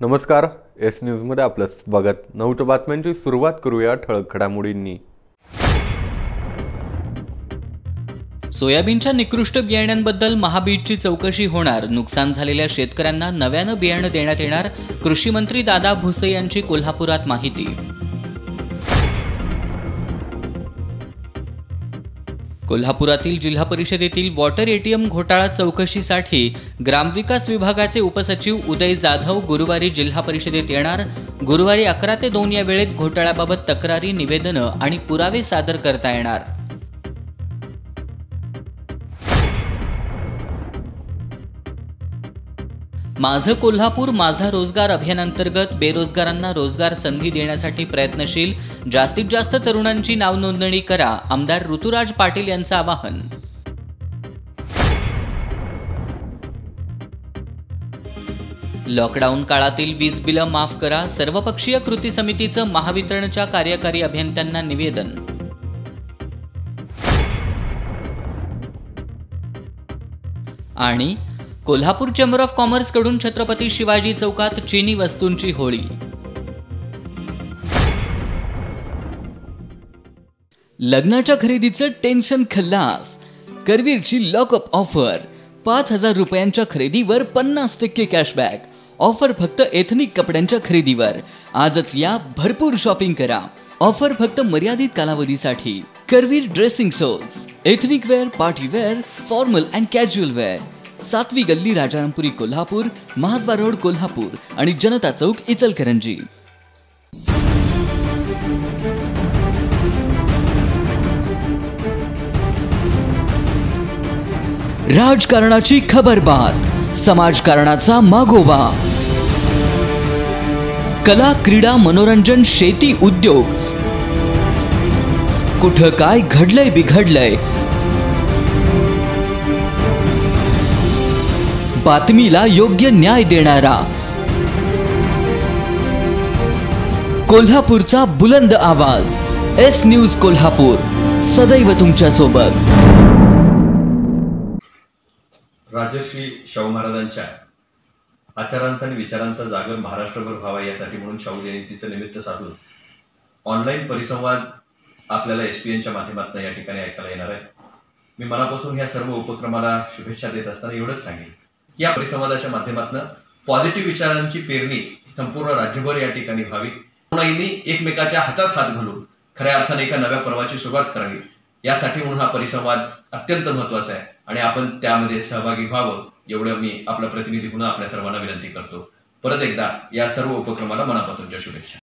नमस्कार, एस न्यूजमध्ये आपलं स्वागत। नवच्या बातम्यांची सुरुवात करूया ठळक घडामोडींनी। सोयाबीनच्या निकृष्ट बियाण्यांबद्दल महाबीजची चौकशी होणार। नुकसान झालेल्या शेतकऱ्यांना नव्यानं बियाणं देण्यात येणार। कृषी मंत्री दादा भुसे यांची कोल्हापुरात माहिती। कोल्हापुरातील जिल्हा परिषदेतील वॉटर एटीएम घोटाळा चौकशीसाठी ग्रामविकास विभागाचे उपसचिव उदय जाधव गुरुवारी जिल्हा परिषदेत येणार। गुरुवारी 11 ते 2 या वेळेत घोटाळ्याबाबत तक्रारी, निवेदनं आणि पुरावे सादर करता येणार। माझं कोल्हापूर माझा रोजगार अभियानांतर्गत बेरोजगारांना रोजगार संधी देण्यासाठी प्रयत्नशील। जास्तीत जास्त तरुणांची नाव नोंदणी करा, आमदार ऋतुराज पाटील यांचं आवाहन। लॉकडाऊन काळातील वीज बिलं माफ करा, सर्वपक्षीय कृती समितीचं महावितरणच्या कार्यकारी अभियंत्यांना निवेदन। आणि कोल्हापूर चेंबर ऑफ कॉमर्स कडून छत्रपती शिवाजी चौकात चीनी वस्तूंची होळी। लग्नाच्या खरेदीचं टेन्शन खल्लास। करवीरची लॉकअप ऑफर, 5,000 रुपयांच्या खरेदीवर 50% कॅशबॅक। ऑफर फक्त एथनिक कपड्यांच्या खरेदीवर। आजच या, भरपूर शॉपिंग करा। ऑफर फक्त मर्यादित कालावधीसाठी। Karvir dressing souls, ethnic wear, party wear, formal and casual wear. 7वी गल्ली, राजारामपुरी कोल्हापूर, महाद्वा रोड कोल्हापूर आणि जनता चौक इचलकरंजी। राजकारणाची खबरबात, समाजकारणाचा मागोवा। कला, क्रीडा, मनोरंजन, शेती, उद्योग, कुठं काय घडलंय बिघडलंय, बातमीला योग्य न्याय देणारा कोल्हापूरचा बुलंद आवाज, एस न्यूज कोल्हापूर, सदैव तुमच्या सोबत। राजर्षी शाहू महाराजांच्या आचारांचा आणि विचारांचा जागर महाराष्ट्रभर व्हावा यासाठी म्हणून शाहू जयंतीचं निमित्त साधून ऑनलाईन परिसंवाद आपल्याला SPNच्या माध्यमातून या ठिकाणी ऐकायला येणार आहे। मी मनापासून या सर्व उपक्रमाला शुभेच्छा देत असताना एवढंच सांगेन, या परिसंवादाच्या माध्यमातून पॉझिटिव्ह विचारांची पेरणी संपूर्ण राज्यभर या ठिकाणी व्हावी। तरुणाईंनी एकमेकाच्या हातात हात घालून खऱ्या अर्थाने एका नव्या पर्वाची सुरुवात करावी, यासाठी म्हणून हा परिसंवाद अत्यंत महत्त्वाचा आहे आणि आपण त्यामध्ये सहभागी व्हावं एवढं मी आपला प्रतिनिधी म्हणून आपल्या सर्वांना विनंती करतो। परत एकदा या सर्व उपक्रमाला मनापासूनच्या शुभेच्छा।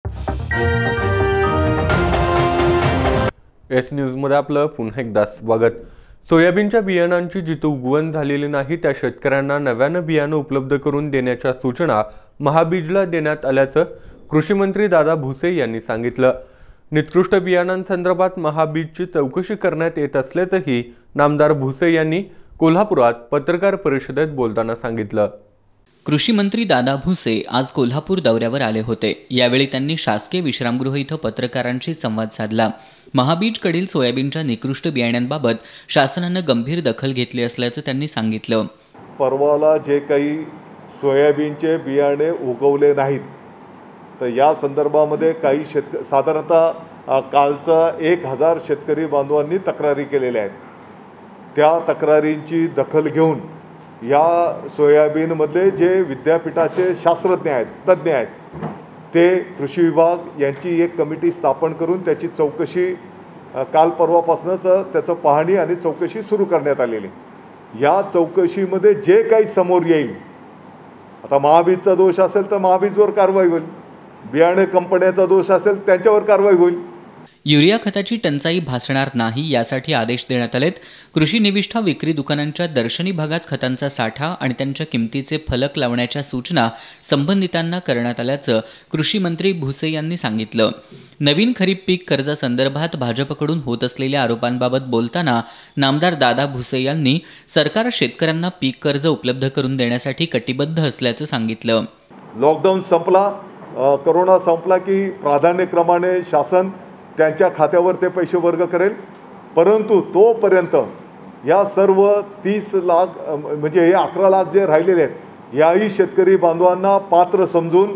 एस न्यूजमध्ये आपलं पुन्हा एकदा स्वागत। सोयाबीनच्या बियाणांची जिथं उगवण झालेली नाही त्या शेतकऱ्यांना नव्यानं बियाणं उपलब्ध करून देण्याच्या सूचना महाबीजला देण्यात आल्याचं कृषी मंत्री दादा भुसे यांनी सांगितलं। निकृष्ट बियाणांसंदर्भात महाबीजची चौकशी करण्यात येत असल्याचंही नामदार भुसे यांनी कोल्हापुरात पत्रकार परिषदेत बोलताना सांगितलं। कृषी मंत्री दादा भुसे आज कोल्हापूर दौऱ्यावर आले होते। यावेळी त्यांनी शासकीय विश्रामगृह इथं पत्रकारांशी संवाद साधला। महाबीजकडील सोयाबीनच्या निकृष्ट बियाण्यांबाबत शासनानं गंभीर दखल घेतली असल्याचं त्यांनी सांगितलं। परवाला जे काही सोयाबीनचे बियाणे उगवले नाहीत तर या संदर्भामध्ये काही साधारणतः कालचा 1000 शेतकरी बांधवांनी तक्रारी केलेल्या आहेत। त्या तक्रारींची दखल घेऊन या सोयाबीनमधले जे विद्यापीठाचे शास्त्रज्ञ आहेत, तज्ज्ञ आहेत, ते कृषी विभाग यांची एक कमिटी स्थापन करून त्याची चौकशी काल परवापासूनच त्याचं पाहणी आणि चौकशी सुरू करण्यात आलेली। या चौकशीमध्ये जे काही समोर येईल, आता महाबीजचा दोष असेल तर महाबीजवर कारवाई होईल, बियाणे कंपन्याचा दोष असेल त्यांच्यावर कारवाई होईल। युरिया खताची टंचाई भासणार नाही यासाठी आदेश देण्यात आलेत। कृषी निविष्ठा विक्री दुकानांच्या दर्शनी भागात खतांचा साठा आणि त्यांच्या किमतीचे फलक लावण्याच्या सूचना संबंधितांना करण्यात आल्याचं कृषी मंत्री भुसे यांनी सांगितलं। नवीन खरीप पीक कर्जासंदर्भात भाजपकडून होत असलेल्या आरोपांबाबत बोलताना नामदार दादा भुसे यांनी सरकार शेतकऱ्यांना पीक कर्ज उपलब्ध करून देण्यासाठी कटिबद्ध असल्याचं सांगितलं। लॉकडाऊन संपला, कोरोना संपला की प्राधान्यक्रमाने शासन त्यांच्या खात्यावर ते पैसे वर्ग करेल, परंतु तोपर्यंत या सर्व 30 लाख म्हणजे हे 11 लाख जे राहिलेले आहेत याही शेतकरी बांधवांना पात्र समजून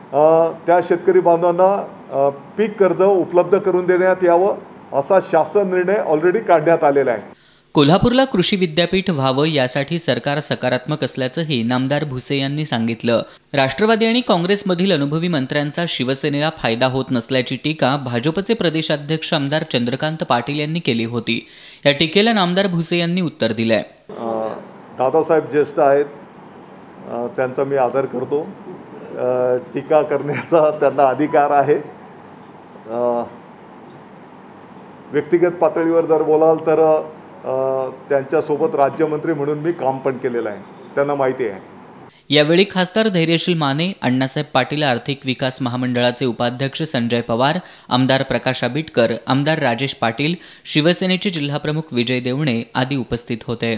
त्या शेतकरी बांधवांना पीक कर्ज उपलब्ध करून देण्यात यावं असा शासन निर्णय ऑलरेडी काढण्यात आलेला आहे. कोल्हापूरला कृषी विद्यापीठ व्हावं यासाठी सरकार सकारात्मक असल्याचंही नामदार भुसे यांनी सांगितलं. राष्ट्रवादी आणि काँग्रेसमधील अनुभवी मंत्र्यांचा शिवसेनेला फायदा होत नसल्याची टीका भाजपचे प्रदेशाध्यक्ष आमदार चंद्रकांत पाटील यांनी केली होती. या टीकेला नामदार भुसे यांनी उत्तर दिलंय. दादासाहेब ज्येष्ठ आहेत, त्यांचा मी आदर करतो. टीका करण्याचा त्यांना अधिकार आहे. व्यक्तिगत पातळीवर जर बोलाल तर त्यांच्यासोबत राज्यमंत्री म्हणून मी काम पण केलेलं आहे, त्यांना माहिती आहे. यावेळी खासदार धैर्यशील माने, अण्णासाहेब पाटील आर्थिक विकास महामंडळाचे उपाध्यक्ष संजय पवार, आमदार प्रकाश आबिटकर, आमदार राजेश पाटील, शिवसेनेचे जिल्हाप्रमुख विजय देवणे आदी उपस्थित होते.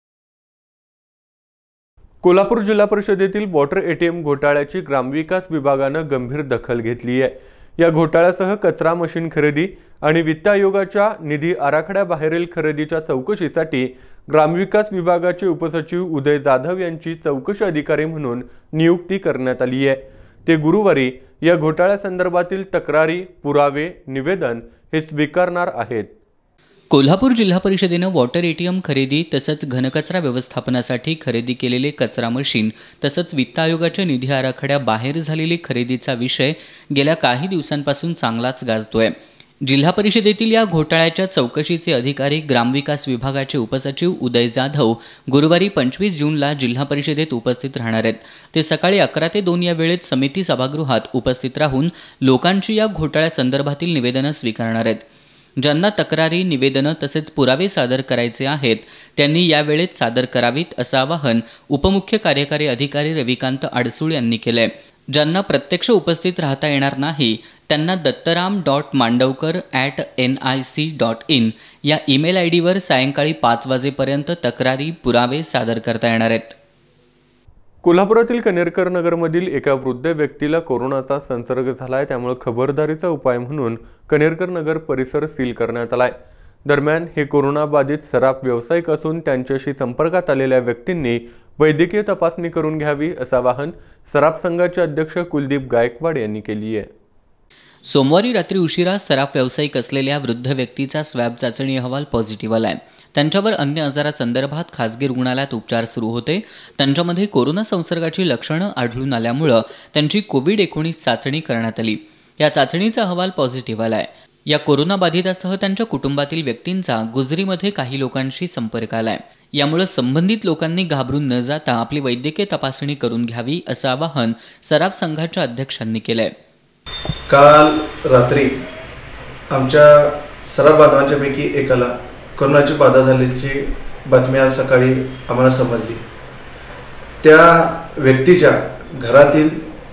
कोल्हापूर जिल्हा परिषदेतील वॉटर एटीएम घोटाळ्याची ग्रामविकास विभागानं गंभीर दखल घेतली आहे. या घोटाळ्यासह कचरा मशीन खरेदी आणि वित्त आयोगाच्या निधी आराखड्याबाहेरील खरेदीच्या चौकशीसाठी ग्रामविकास विभागाचे उपसचिव उदय जाधव यांची चौकशी अधिकारी म्हणून नियुक्ती करण्यात आली आहे. ते गुरुवारी या घोटाळ्यासंदर्भातील तक्रारी, पुरावे, निवेदन हे स्वीकारणार आहेत. कोल्हापूर जिल्हा परिषदेनं वॉटर एटीएम खरेदी तसंच घनकचरा व्यवस्थापनासाठी खरेदी केलेले कचरा मशीन तसंच वित्त आयोगाच्या निधी आराखड्याबाहेर झालेली खरेदीचा विषय गेल्या काही दिवसांपासून चांगलाच गाजतोय. जिल्हा परिषदेतील या घोटाळ्याच्या चौकशीचे अधिकारी ग्रामविकास विभागाचे उपसचिव उदय जाधव गुरुवारी 25 जूनला जिल्हा परिषदेत उपस्थित राहणार आहेत. ते सकाळी 11 ते 2 या वेळेत समिती सभागृहात उपस्थित राहून लोकांची या घोटाळ्यासंदर्भातील निवेदनं स्वीकारणार आहेत. ज्यांना तक्रारी, निवेदनं तसेच पुरावे सादर करायचे आहेत त्यांनी या वेळेत सादर करावीत असं आवाहन उपमुख्य कार्यकारी अधिकारी रविकांत आडसूळ यांनी केलंय. ज्यांना प्रत्यक्ष उपस्थित राहता येणार नाही त्यांना dattaram.mandavkar@nic.in या ईमेल आयडीवर सायंकाळी 5 वाजेपर्यंत तक्रारी, पुरावे सादर करता येणार आहेत. कोल्हापुरातील कनेरकर नगरमधील एका वृद्ध व्यक्तीला कोरोनाचा संसर्ग झालाय. त्यामुळे खबरदारीचा उपाय म्हणून कनेरकर नगर परिसर सील करण्यात आलाय. दरम्यान हे कोरोनाबाधित सराफ व्यावसायिक असून त्यांच्याशी संपर्कात आलेल्या व्यक्तींनी वैद्यकीय तपासणी करून घ्यावी असं आवाहन सराफ संघाचे अध्यक्ष कुलदीप गायकवाड यांनी केली आहे. सोमवारी रात्री उशिरा सराफ व्यावसायिक असलेल्या वृद्ध व्यक्तीचा स्वॅब चाचणी अहवाल पॉझिटिव्ह आलाय. त्यांच्यावर अन्य आजारासंदर्भात खासगी रुग्णालयात उपचार सुरू होते. त्यांच्यामध्ये कोरोना संसर्गाची लक्षणं आढळून आल्यामुळं त्यांची कोविड-19 चाचणी करण्यात आली. या चाचणीचा अहवाल पॉझिटिव्ह आलाय. या कोरोनाबाधितासह त्यांच्या कुटुंबातील व्यक्तींचा गुजरीमध्ये काही लोकांशी संपर्क आलाय. यामुळे संबंधित लोकांनी घाबरून न जाता आपली वैद्यकीय तपासणी करून घ्यावी असं आवाहन सराफ संघाच्या अध्यक्षांनी केलंय. काल रात्री आमच्या सराफ बांधवांच्यापैकी एकाला कोरोनाची बाधा झाल्याची बातमी आज सकाळी आम्हाला समजली. त्या व्यक्तीच्या घरातील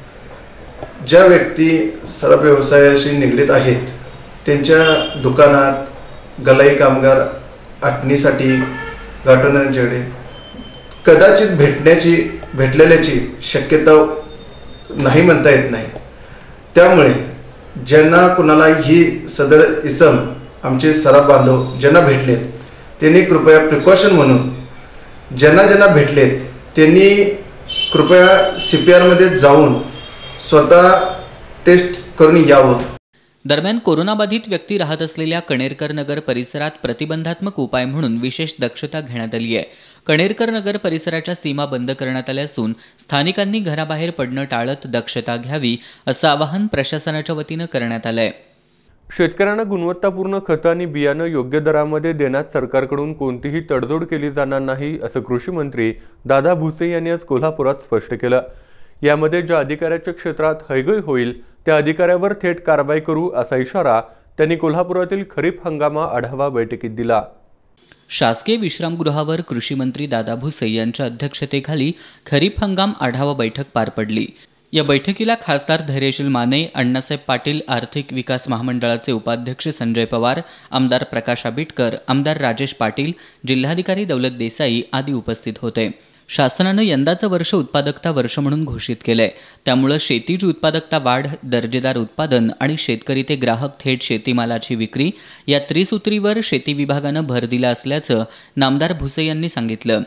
ज्या व्यक्ती सराफ व्यवसायाशी निगडीत आहेत त्यांच्या दुकानात गलाई कामगार आटणीसाठी गाठवण्याकडे कदाचित भेटलेल्याची शक्यता नाही म्हणता येत नाही. त्यामुळे ज्यांना कुणाला ही सदर इसम आमचे सराफ बांधव ज्यांना भेटलेत त्यांनी कृपया प्रिकॉशन म्हणून ज्यांना भेटलेत त्यांनी कृपया CPR जाऊन स्वतः टेस्ट करून यावं. दरम्यान कोरोनाबाधित व्यक्ती राहत असलेल्या कणेरकर नगर परिसरात प्रतिबंधात्मक उपाय म्हणून विशेष दक्षता घेण्यात आली आहे. कणेरकर नगर परिसराच्या सीमा बंद करण्यात आल्या असून स्थानिकांनी घराबाहेर पडणं टाळत दक्षता घ्यावी असं आवाहन प्रशासनाच्या वतीनं करण्यात आलंय. शेतकऱ्यांना गुणवत्तापूर्ण खतं आणि बियाणं योग्य दरामध्ये देण्यात सरकारकडून कोणतीही तडजोड केली जाणार नाही असं कृषी मंत्री दादा भुसे यांनी आज कोल्हापुरात स्पष्ट केलं. यामध्ये ज्या अधिकाऱ्याच्या क्षेत्रात हयगय होईल त्या अधिकाऱ्यावर थेट कारवाई करू असा इशारा त्यांनी कोल्हापुरातील खरीप हंगामा आढावा बैठकीत दिला. शासकीय विश्रामगृहावर कृषी मंत्री दादा भुसे यांच्या अध्यक्षतेखाली खरीप हंगाम आढावा बैठक पार पडली. या बैठकीला खासदार धैर्यशील माने, अण्णासाहेब पाटील आर्थिक विकास महामंडळाचे उपाध्यक्ष संजय पवार, आमदार प्रकाश आबिटकर, आमदार राजेश पाटील, जिल्हाधिकारी दौलत देसाई आदी उपस्थित होते. शासनानं यंदाचं वर्ष उत्पादकता वर्ष म्हणून घोषित केलंय. त्यामुळे शेतीची उत्पादकता वाढ, दर्जेदार उत्पादन आणि शेतकरी ते ग्राहक थेट शेतीमालाची विक्री या त्रिसूत्रीवर शेती विभागानं भर दिला असल्याचं नामदार भुसे यांनी सांगितलं.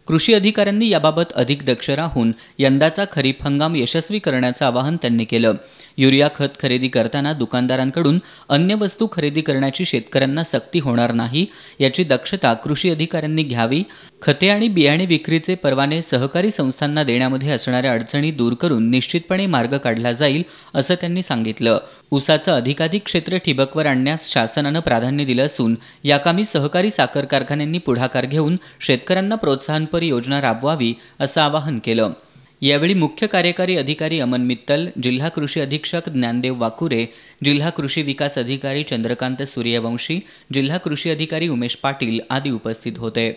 कृषी अधिकाऱ्यांनी याबाबत अधिक दक्ष राहून यंदाचा खरीप हंगाम यशस्वी करण्याचं आवाहन त्यांनी केलं. युरिया खत खरेदी करताना दुकानदारांकडून अन्य वस्तू खरेदी करण्याची शेतकऱ्यांना सक्ती होणार नाही याची दक्षता कृषी अधिकाऱ्यांनी घ्यावी. खते आणि बियाणे विक्रीचे परवाने सहकारी संस्थांना देण्यामध्ये असणाऱ्या अडचणी दूर करून निश्चितपणे मार्ग काढला जाईल असं त्यांनी सांगितलं. ऊसाचं अधिकाधिक क्षेत्र ठिबकवर आणण्यास शासनानं प्राधान्य दिलं असून याकामी सहकारी साखर कारखान्यांनी पुढाकार घेऊन शेतकऱ्यांना प्रोत्साहनपर योजना राबवावी असं आवाहन केलं. यावेळी मुख्य कार्यकारी अधिकारी अमन मित्तल, जिल्हा कृषी अधीक्षक ज्ञानदेव वाकुरे, जिल्हा कृषी विकास अधिकारी चंद्रकांत सूर्यवंशी, जिल्हा कृषी अधिकारी उमेश पाटील आदी उपस्थित होते.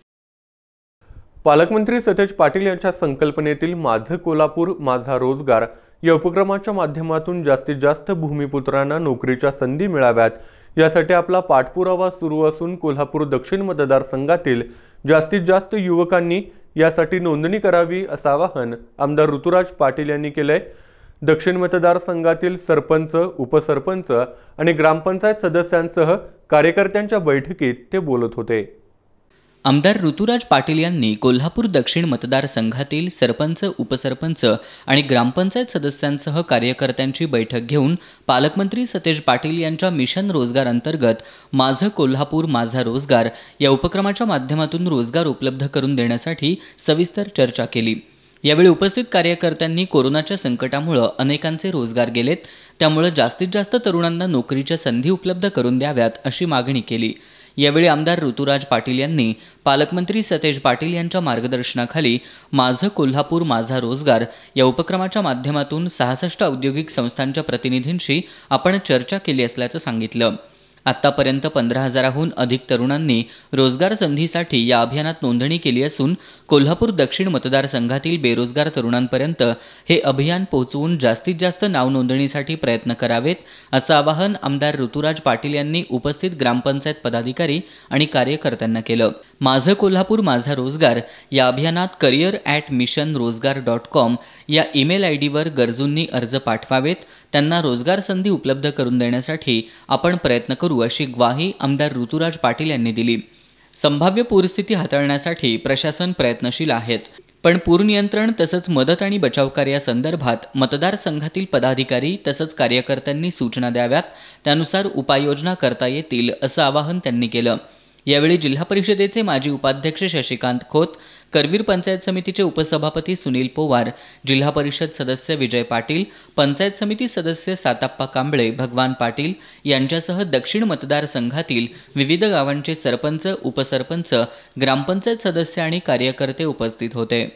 पालकमंत्री सतेज पाटील यांच्या संकल्पनेतील माझं कोल्हापूर माझा रोजगार या उपक्रमाच्या माध्यमातून जास्तीत जास्त भूमिपुत्रांना नोकरीच्या संधी मिळाव्यात यासाठी आपला पाठपुरावा सुरू असून कोल्हापूर दक्षिण मतदारसंघातील जास्तीत जास्त युवकांनी यासाठी नोंदणी करावी असं आवाहन आमदार ऋतुराज पाटील यांनी केलंय. दक्षिण मतदारसंघातील सरपंच, उपसरपंच आणि ग्रामपंचायत सदस्यांसह कार्यकर्त्यांच्या बैठकीत ते बोलत होते. आमदार ऋतुराज पाटील यांनी कोल्हापूर दक्षिण मतदारसंघातील सरपंच, उपसरपंच आणि ग्रामपंचायत सदस्यांसह कार्यकर्त्यांची बैठक घेऊन पालकमंत्री सतेज पाटील यांच्या मिशन रोजगार अंतर्गत माझं कोल्हापूर माझा रोजगार या उपक्रमाच्या माध्यमातून रोजगार उपलब्ध करून देण्यासाठी सविस्तर चर्चा केली. यावेळी उपस्थित कार्यकर्त्यांनी कोरोनाच्या संकटामुळे अनेकांचे रोजगार गेलेत, त्यामुळे जास्तीत जास्त तरुणांना नोकरीच्या संधी उपलब्ध करून द्याव्यात अशी मागणी केली. यावेळी आमदार ऋतुराज पाटील यांनी पालकमंत्री सतेज पाटील यांच्या मार्गदर्शनाखाली माझं कोल्हापूर माझा रोजगार या उपक्रमाच्या माध्यमातून 66 औद्योगिक संस्थांच्या प्रतिनिधींशी आपण चर्चा केली असल्याचं सांगितलं. आत्तापर्यंत 15,000हून अधिक तरुणांनी रोजगार संधीसाठी या अभियानात नोंदणी केली असून कोल्हापूर दक्षिण मतदारसंघातील बेरोजगार तरुणांपर्यंत हे अभियान पोहोचवून जास्तीत जास्त नाव नोंदणीसाठी प्रयत्न करावेत असं आवाहन आमदार ऋतुराज पाटील यांनी उपस्थित ग्रामपंचायत पदाधिकारी आणि कार्यकर्त्यांना केलं. माझं कोल्हापूर माझा रोजगार या अभियानात career@missionrozgar.com या ईमेल आयडीवर गरजूंनी अर्ज पाठवावेत. त्यांना रोजगार संधी उपलब्ध करून देण्यासाठी आपण प्रयत्न करू अशी ग्वाही आमदार ऋतुराज पाटील यांनी दिली. संभाव्य पूरस्थिती हाताळण्यासाठी प्रशासन प्रयत्नशील आहेच, पण पूर नियंत्रण तसंच मदत आणि बचाव कार्यासंदर्भात मतदारसंघातील पदाधिकारी तसंच कार्यकर्त्यांनी सूचना द्याव्यात, त्यानुसार उपाययोजना करता येतील असं आवाहन त्यांनी केलं. यावेळी जिल्हा परिषदेचे माजी उपाध्यक्ष शशिकांत खोत, करवीर पंचायत समितीचे उपसभापती सुनील पोवार, जिल्हा परिषद सदस्य विजय पाटील, पंचायत समिती सदस्य साताप्पा कांबळे, भगवान पाटील यांच्यासह दक्षिण मतदारसंघातील विविध गावांचे सरपंच, उपसरपंच, ग्रामपंचायत सदस्य आणि कार्यकर्ते उपस्थित होते.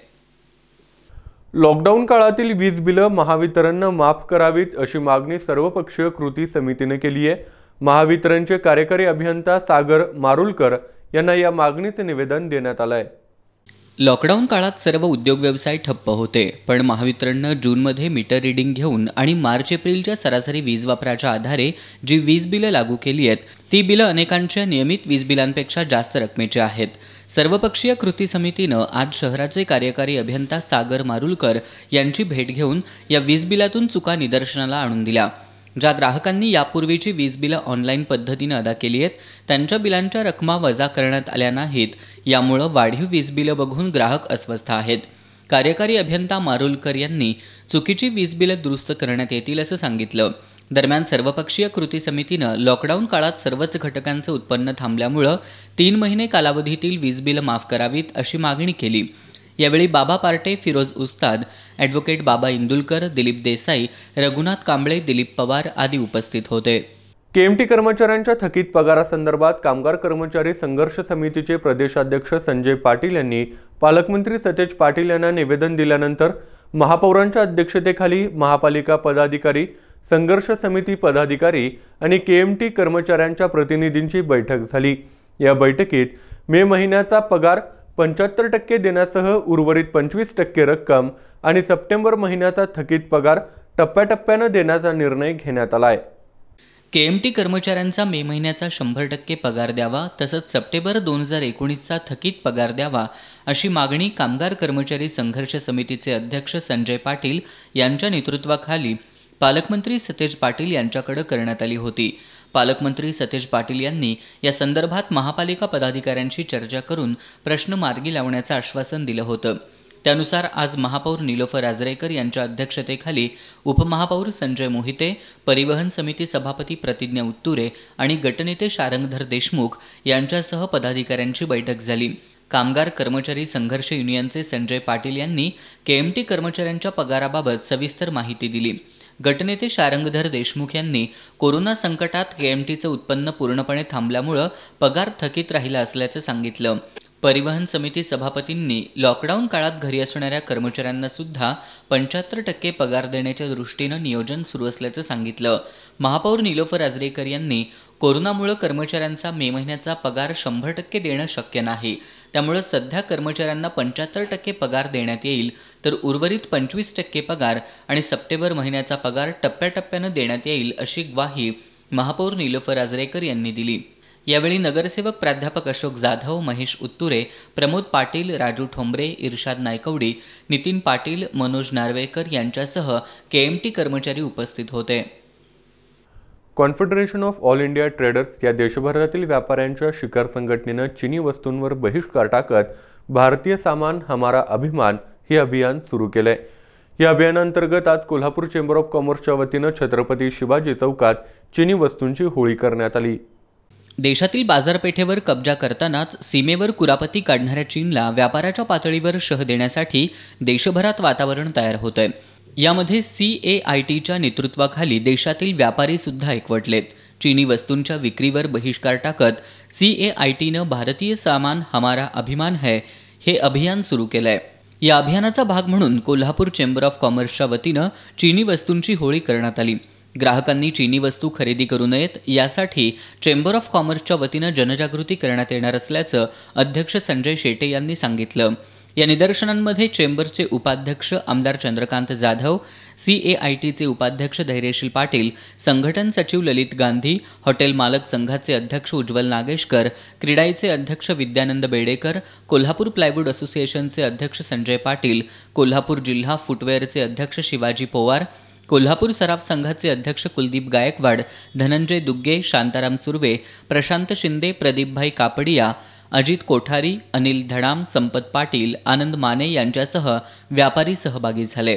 लॉकडाऊन काळातील वीज बिलं महावितरणनं माफ करावीत अशी मागणी सर्वपक्षीय कृती समितीने केली आहे. महावितरणचे कार्यकारी अभियंता सागर मारुलकर यांना या मागणीचे निवेदन देण्यात आलंय. लॉकडाऊन काळात सर्व उद्योग व्यवसाय ठप्प होते, पण महावितरणनं जूनमध्ये मीटर रिडिंग घेऊन आणि मार्च-एप्रिलच्या सरासरी वीज वापराच्या आधारे जी वीज बिलं लागू केली आहेत ती बिलं अनेकांच्या नियमित वीज बिलांपेक्षा जास्त रकमेची आहेत. सर्वपक्षीय कृती समितीनं आज शहराचे कार्यकारी अभियंता सागर मारुलकर यांची भेट घेऊन या वीज बिलातून चुका निदर्शनाला आणून दिल्या. ज्या ग्राहकांनी यापूर्वीची वीज बिलं ऑनलाईन पद्धतीनं अदा केली आहेत त्यांच्या बिलांच्या रकमा वजा करण्यात आल्या नाहीत. यामुळं वाढीव वीज बिलं बघून ग्राहक अस्वस्थ आहेत. कार्यकारी अभियंता मारुलकर यांनी चुकीची वीज बिलं दुरुस्त करण्यात येतील असं सांगितलं. दरम्यान सर्वपक्षीय कृती समितीनं लॉकडाऊन काळात सर्वच घटकांचं उत्पन्न थांबल्यामुळं 3 महिने कालावधीतील वीज बिलं माफ करावीत अशी मागणी केली. यावेळी बाबा पार्टे, फिरोज उस्ताद, ॲडव्होकेट बाबा इंदुलकर, दिलीप देसाई, रघुनाथ कांबळे, दिलीप पवार आदी उपस्थित होते. केएमटी कर्मचाऱ्यांच्या थकीत पगारासंदर्भात कामगार कर्मचारी संघर्ष समितीचे प्रदेशाध्यक्ष संजय पाटील यांनी पालकमंत्री सतेज पाटील यांना निवेदन दिल्यानंतर महापौरांच्या अध्यक्षतेखाली महापालिका पदाधिकारी, संघर्ष समिती पदाधिकारी आणि केएमटी कर्मचाऱ्यांच्या प्रतिनिधींची बैठक झाली. या बैठकीत मे महिन्याचा पगार 75% देण्यासह उर्वरित 25% रक्कम आणि सप्टेंबर महिन्याचा थकीत पगार टप्प्याटप्प्यानं देण्याचा निर्णय घेण्यात आलाय. केएमटी कर्मचाऱ्यांचा मे महिन्याचा 100% पगार द्यावा तसंच सप्टेंबर 2019चा थकीत पगार द्यावा अशी मागणी कामगार कर्मचारी संघर्ष समितीचे अध्यक्ष संजय पाटील यांच्या नेतृत्वाखाली पालकमंत्री सतेज पाटील यांच्याकडे करण्यात आली होती. पालकमंत्री सतेज पाटील यांनी या संदर्भात महापालिका पदाधिकाऱ्यांशी चर्चा करून प्रश्न मार्गी लावण्याचं आश्वासन दिलं होतं. त्यानुसार आज महापौर निलोफर आजरेकर यांच्या अध्यक्षतेखाली उपमहापौर संजय मोहिते, परिवहन समिती सभापती प्रतिज्ञा उत्तुरे आणि गटनेते शारंगधर देशमुख यांच्यासह पदाधिकाऱ्यांची बैठक झाली. कामगार कर्मचारी संघर्ष युनियनचे संजय पाटील यांनी केएमटी कर्मचाऱ्यांच्या पगाराबाबत सविस्तर माहिती दिली. गटनेते शारंगधर देशमुख यांनी कोरोना संकटात केएमटीचं उत्पन्न पूर्णपणे थांबल्यामुळे पगार थकीत राहिला असल्याचं सांगितलं. परिवहन समिती सभापतींनी लॉकडाऊन काळात घरी असणाऱ्या कर्मचाऱ्यांना सुद्धा 75% पगार देण्याच्या दृष्टीनं नियोजन सुरू असल्याचं सांगितलं. महापौर निलोफर आजरेकर यांनी कोरोनामुळे कर्मचाऱ्यांचा मे महिन्याचा पगार 100% देणं शक्य नाही, त्यामुळे सध्या कर्मचाऱ्यांना 75% पगार देण्यात येईल, तर उर्वरित 25% पगार आणि सप्टेंबर महिन्याचा पगार टप्प्याटप्प्यानं देण्यात येईल अशी ग्वाही महापौर निलोफर आजरेकर यांनी दिली. यावेळी नगरसेवक प्राध्यापक अशोक जाधव, महेश उत्तुरे, प्रमोद पाटील, राजू ठोंबरे, इर्शाद नायकवडी, नितीन पाटील, मनोज नार्वेकर यांच्यासह केएमटी कर्मचारी उपस्थित होते. Confederation of all India traders या देशभरातील व्यापाऱ्यांच्या शिखर संघटनेनं चिनी वस्तूंवर बहिष्कार टाकत भारतीय सामान हमारा अभिमान हे अभियान सुरू केलंय. या अभियानांतर्गत आज कोल्हापूर चेंबर ऑफ कॉमर्सच्या वतीनं छत्रपती शिवाजी चौकात चिनी वस्तूंची होळी करण्यात आली. देशातील बाजारपेठेवर कब्जा करतानाच सीमेवर कुरापती काढणाऱ्या चीनला व्यापाराच्या पातळीवर शह देण्यासाठी देशभरात वातावरण तयार होतंय. यामध्ये CAITच्या नेतृत्वाखाली देशातील व्यापारी सुद्धा एकवटलेत. चीनी वस्तूंच्या विक्रीवर बहिष्कार टाकत CAITनं भारतीय सामान हमारा अभिमान है हे अभियान सुरू केलंय. या अभियानाचा भाग म्हणून कोल्हापूर चेंबर ऑफ कॉमर्सच्या वतीनं चीनी वस्तूंची होळी करण्यात आली. ग्राहकांनी चीनी वस्तू खरेदी करू नयेत यासाठी चेंबर ऑफ कॉमर्सच्या वतीनं जनजागृती करण्यात येणार असल्याचं अध्यक्ष संजय शेटे यांनी सांगितलं. या निदर्शनांमध्ये चेंबरचे उपाध्यक्ष आमदार चंद्रकांत जाधव, CAITचे उपाध्यक्ष धैर्यशील पाटील, संघटन सचिव ललित गांधी, हॉटेल मालक संघाचे अध्यक्ष उज्ज्वल नागेशकर, क्रीडाईचे अध्यक्ष विद्यानंद बेडेकर, कोल्हापूर प्लायवूड असोसिएशनचे अध्यक्ष संजय पाटील, कोल्हापूर जिल्हा फुटवेअरचे अध्यक्ष शिवाजी पोवार, कोल्हापूर सराफ संघाचे अध्यक्ष कुलदीप गायकवाड, धनंजय दुग्गे, शांताराम सुर्वे, प्रशांत शिंदे, प्रदीपभाई कापडिया, अजित कोठारी, अनिल धडाम, संपत पाटील, आनंद माने यांच्यासह व्यापारी सहभागी झाले.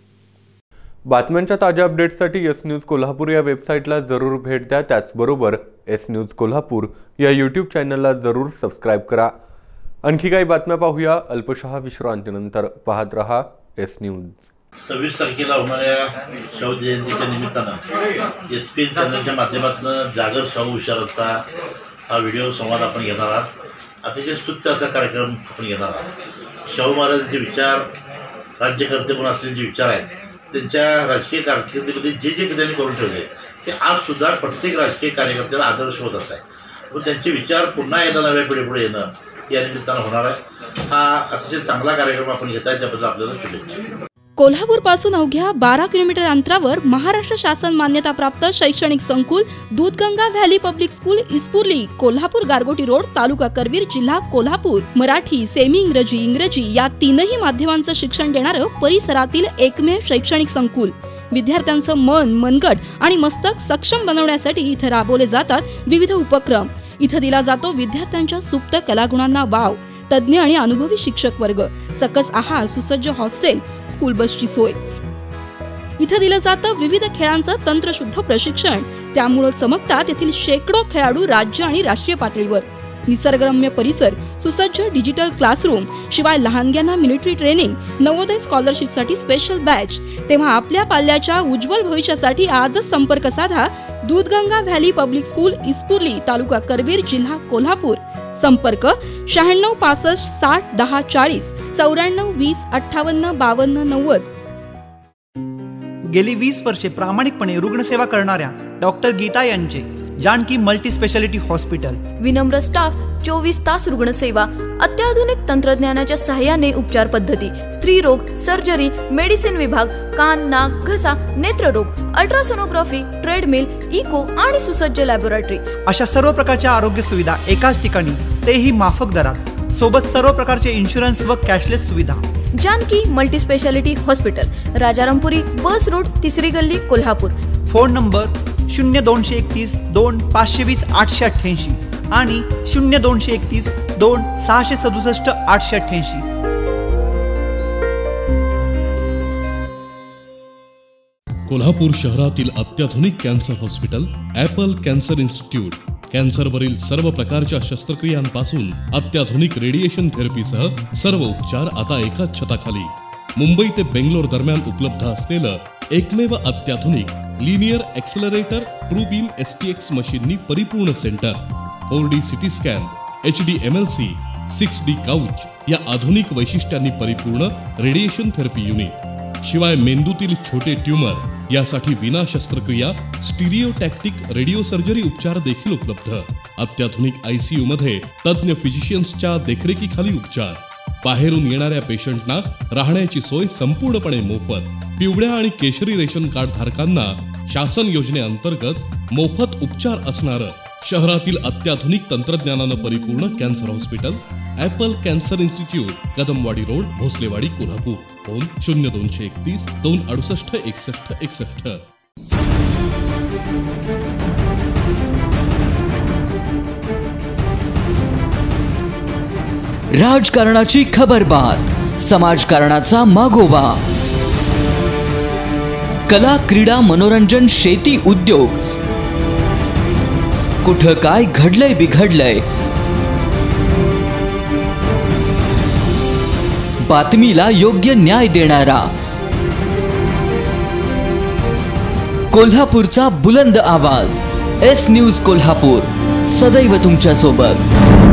बातम्यांच्या ताज्या अपडेट्ससाठी एस न्यूज कोल्हापूर या वेबसाईटला जरूर भेट द्या. त्याचबरोबर एस न्यूज कोल्हापूर या यूट्यूब चॅनलला जरूर सबस्क्राईब करा. आणखी काही बातम्या पाहूया अल्पशः विश्रांतीनंतर. पाहत रहा एस न्यूज. 26 तारखेला होणाऱ्या शाहू जयंतीच्या निमित्तानं SPN चॅनलच्या माध्यमातून जागर शाहू विचारांचा हा व्हिडिओ संवाद आपण घेणार आहोत. अतिशय स्तुत्य असा कार्यक्रम आपण घेणार आहोत. शाहू महाराजांचे विचार, राज्यकर्ते म्हणून असलेले जे विचार आहेत, त्यांच्या राजकीय कारकिर्दीमध्ये जे जे त्यांनी करून ठेवले ते आजसुद्धा प्रत्येक राजकीय कार्यकर्त्याला आदर्श होत असतात. पण त्यांचे विचार पुन्हा एकदा नव्या पिढीपुढे येणं या निमित्तानं होणार आहे. हा अतिशय चांगला कार्यक्रम आपण घेत आहे, त्याबद्दल आपल्याला शुभेच्छा. कोल्हापूर पासून अवघ्या 12 किलोमीटर अंतरावर महाराष्ट्र शासन मान्यताप्राप्त शैक्षणिक संकुल Dudhganga valley public school Ispurli, Kolhapur Gargoti road, taluka Karvir, जिल्हा कोल्हापूर. मराठी, सेमी इंग्रजी या तीनही माध्यमांचं शिक्षण देणारं परिसरातील एकमेव शैक्षणिक संकुल. विद्यार्थ्यांचं मन, मनगट आणि मस्तक सक्षम बनवण्यासाठी इथं राबवले जातात विविध उपक्रम. इथं दिला जातो विद्यार्थ्यांच्या सुप्त कलागुणांना वाव. तज्ञ आणि अनुभवी शिक्षक वर्ग, सकस आहार, सुसज्ज हॉस्टेल, स्कूल बसची सोय. इथं दिलं जातं विविध खेळांचं तंत्रशुद्ध प्रशिक्षण. त्यामुळे चमकतात येथील शेकडो खेळाडू राज्य आणि राष्ट्रीय पातळीवर. निसर्गरम्य परिसर, सुसज्ज डिजिटल क्लासरूम, शिवाय लहानग्यांना मिलिटरी ट्रेनिंग, नवोदय स्कॉलरशिपसाठी स्पेशल बॅच. तेव्हा आपल्या पाल्याच्या उज्ज्वल भविष्यासाठी आजच संपर्क साधा. Dudhganga valley public school Ispurli, taluka Karvir, जिल्हा कोल्हापूर. संपर्क 96 65 60 10 40, 94 20 58 52 90. गेली 20 वर्षे प्रामाणिकपणे रुग्णसेवा करणाऱ्या डॉक्टर गीता यांचे जानकी मल्टी स्पेशालिटी हॉस्पिटल. विनम्र स्टाफ, 24 तास रुग्णसेवा, अत्याधुनिक तंत्रज्ञानाच्या सहाय्याने उपचार पद्धती, स्त्रीरोग, सर्जरी, मेडिसिन विभाग, कान, नाक, घसा, नेत्ररोग, अल्ट्रासोनोग्राफी, ट्रेडमिल, इको आणि सुसज्ज लॅबोरेटरी अशा सर्व प्रकारच्या आरोग्य सुविधा एकाच ठिकाणी, तेही माफक दरात. सोबत सर्व प्रकारचे इन्शुरन्स व कॅशलेस सुविधा. Janaki multi speciality hospital, Rajarampuri bus road, 3री गल्ली, कोल्हापूर. फोन नंबर 0231 2 520 888 आणि 0231 2 667 888. कोल्हापूर शहरातील अत्याधुनिक cancer hospital Apple cancer institute कॅन्सरवरील सर्व प्रकारच्या शस्त्रक्रियांपासून अत्याधुनिक रेडिएशन थेरपीसह सर्व उपचार आता एकाच छताखाली. मुंबई ते बेंगलोर दरम्यान उपलब्ध असलेलं एकमेव अत्याधुनिक linear accelerator true beam STX मशीननी परिपूर्ण centre, 4D CT scan, HD MLC, 6D couch या आधुनिक वैशिष्ट्यांनी परिपूर्ण रेडिएशन थेरपी युनिट. शिवाय मेंदूतील छोटे ट्यूमर यासाठी विना शस्त्रक्रिया स्टिरिओटॅक्टिक रेडिओ सर्जरी उपचार देखील उपलब्ध. अत्याधुनिक ICU मध्ये तज्ञ फिजिशियन्सच्या देखरेखीखाली उपचार. बाहेरून येणाऱ्या पेशंटना राहण्याची सोय संपूर्णपणे मोफत. पिवळ्या आणि केशरी रेशन कार्ड धारकांना शासन योजनेअंतर्गत मोफत उपचार असणारं शहरातील अत्याधुनिक तंत्रज्ञानानं परिपूर्ण cancer hospital Apple cancer institute, Kadamwadi road, Bhosalewadi, Kolhapur. Phone 0231 268 61 61. राजकारणाची खबरबात, समाजकारणाचा मागोवा, कला, क्रीडा, मनोरंजन, शेती, उद्योग, कुठं काय घडलंय बिघडलंय, बातमीला योग्य न्याय देणारा कोल्हापूरचा बुलंद आवाज S न्यूज कोल्हापूर, सदैव तुमच्या सोबत.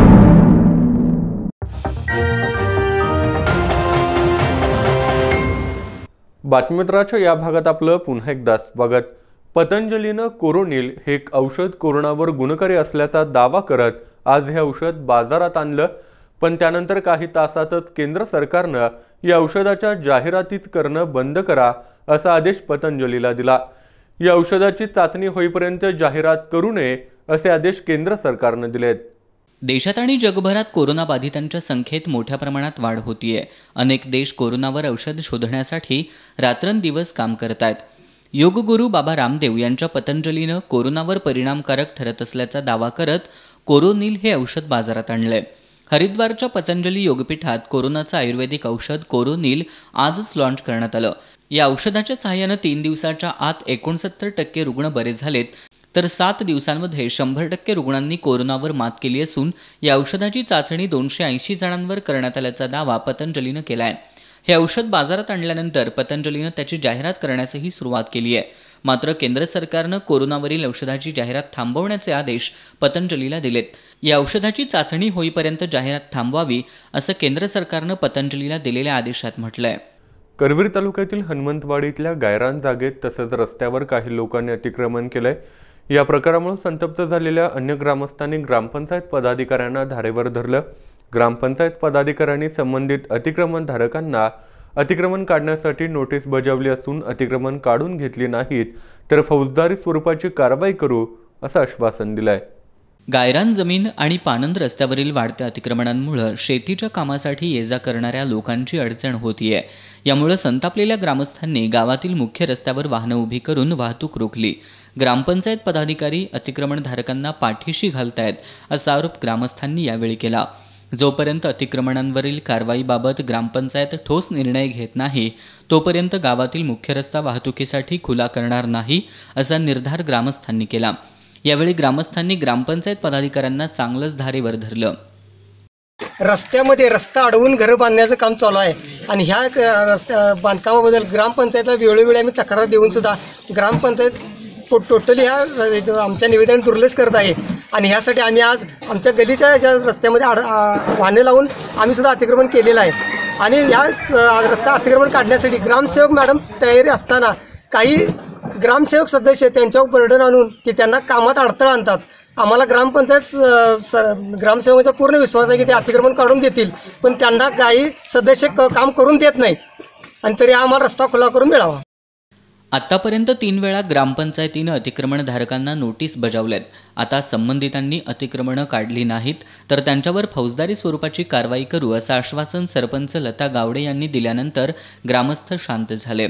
बातमीपत्राच्या या भागात आपलं पुन्हा एकदा स्वागत. पतंजलीनं कोरोनिल हे एक औषध कोरोनावर गुणकारी असल्याचा दावा करत आज हे औषध बाजारात आणलं, पण त्यानंतर काही तासातच केंद्र सरकारनं या औषधाच्या जाहिरातीच करणं बंद करा असा आदेश पतंजलीला दिला. या औषधाची चाचणी होईपर्यंत जाहिरात करू नये असे आदेश केंद्र सरकारनं दिलेत. देशात आणि जगभरात कोरोनाबाधितांच्या संख्येत मोठ्या प्रमाणात वाढ होतीये. अनेक देश कोरोनावर औषध शोधण्यासाठी रात्रंदिवस काम करत आहेत. योगगुरू बाबा रामदेव यांच्या पतंजलीनं कोरोनावर परिणामकारक ठरत असल्याचा दावा करत कोरोनिल हे औषध बाजारात आणलंय. हरिद्वारच्या पतंजली योगपीठात कोरोनाचं आयुर्वेदिक औषध कोरोनिल आजच लॉन्च करण्यात आलं. या औषधाच्या सहाय्यानं 3 दिवसाच्या आत 69% रुग्ण बरे झालेत, तर 7 दिवसांमध्ये 100% रुग्णांनी कोरोनावर मात केली असून या औषधाची चाचणी 280 जणांवर करण्यात आल्याचा दावा पतंजलीनं केलाय. हे औषध बाजारात आणल्यानंतर पतंजलीनं त्याची जाहिरात करण्यासही सुरुवात केली आहे. मात्र केंद्र सरकारनं कोरोनावरील औषधाची जाहिरात थांबवण्याचे आदेश पतंजलीला दिलेत. या औषधाची चाचणी होईपर्यंत जाहिरात थांबवावी असं केंद्र सरकारनं पतंजलीला दिलेल्या आदेशात म्हटलंय. करवीर तालुक्यातील हनुमंतवाडीतल्या गायरान जागेत तसंच रस्त्यावर काही लोकांनी अतिक्रमण केलंय. या प्रकारामुळे संतप्त झालेल्या अन्य ग्रामस्थांनी ग्रामपंचायत पदाधिकाऱ्यांना धारेवर धरलं. ग्रामपंचायत पदाधिकाऱ्यांनी संबंधित अतिक्रमणधारकांना अतिक्रमण काढण्यासाठी नोटीस बजावली असून अतिक्रमण काढून घेतली नाहीत तर फौजदारी स्वरूपाची कारवाई करू असं आश्वासन दिलंय. गायरान जमीन आणि पानंद रस्त्यावरील वाढत्या अतिक्रमणांमुळे शेतीच्या कामासाठी ये जा करणाऱ्या लोकांची अडचण होतीये. यामुळे संतापलेल्या ग्रामस्थांनी गावातील मुख्य रस्त्यावर वाहनं उभी करून वाहतूक रोखली. ग्रामपंचायत पदाधिकारी अतिक्रमणधारकांना पाठीशी घालतायत असा आरोप ग्रामस्थांनी यावेळी केला. जोपर्यंत अतिक्रमणांवरील कारवाईबाबत ग्रामपंचायत ठोस निर्णय घेत नाही तोपर्यंत गावातील मुख्य रस्ता वाहतुकीसाठी खुला करणार नाही असा निर्धार ग्रामस्थांनी केला. यावेळी ग्रामस्थांनी ग्रामपंचायत पदाधिकाऱ्यांना चांगलंच धारेवर धरलं. रस्त्यामध्ये रस्ता अडवून घरं बांधण्याचं काम चालू आहे आणि ह्या रस्त्या बांधकामाबद्दल ग्रामपंचायतला वेळोवेळी आम्ही तक्रार देऊन सुद्धा ग्रामपंचायत टोटली ह्या आमच्या निवेदन दुर्लक्ष करत आहे. आणि ह्यासाठी आम्ही आज आमच्या गलीच्या ज्या रस्त्यामध्ये वाहने लावून आम्ही सुद्धा अतिक्रमण केलेलं आहे. आणि या रस्ता अतिक्रमण काढण्यासाठी ग्रामसेवक मॅडम तयारी असताना काही ग्रामसेवक सदस्य त्यांच्यावर बर्डन आणून की त्यांना कामात अडथळा आणतात. आम्हाला ग्रामपंचायत ग्रामसेवकाचा पूर्ण विश्वास आहे की ते अतिक्रमण काढून देतील, पण त्यांना काही सदस्य काम करून देत नाहीत आणि तरी आम्हाला रस्ता खुला करून मिळावा. आतापर्यंत 3 वेळा ग्रामपंचायतीनं अतिक्रमणधारकांना नोटीस बजावल्यात. आता संबंधितांनी अतिक्रमणं काढली नाहीत तर त्यांच्यावर फौजदारी स्वरूपाची कारवाई करू असं आश्वासन सरपंच लता गावडे यांनी दिल्यानंतर ग्रामस्थ शांत झाले.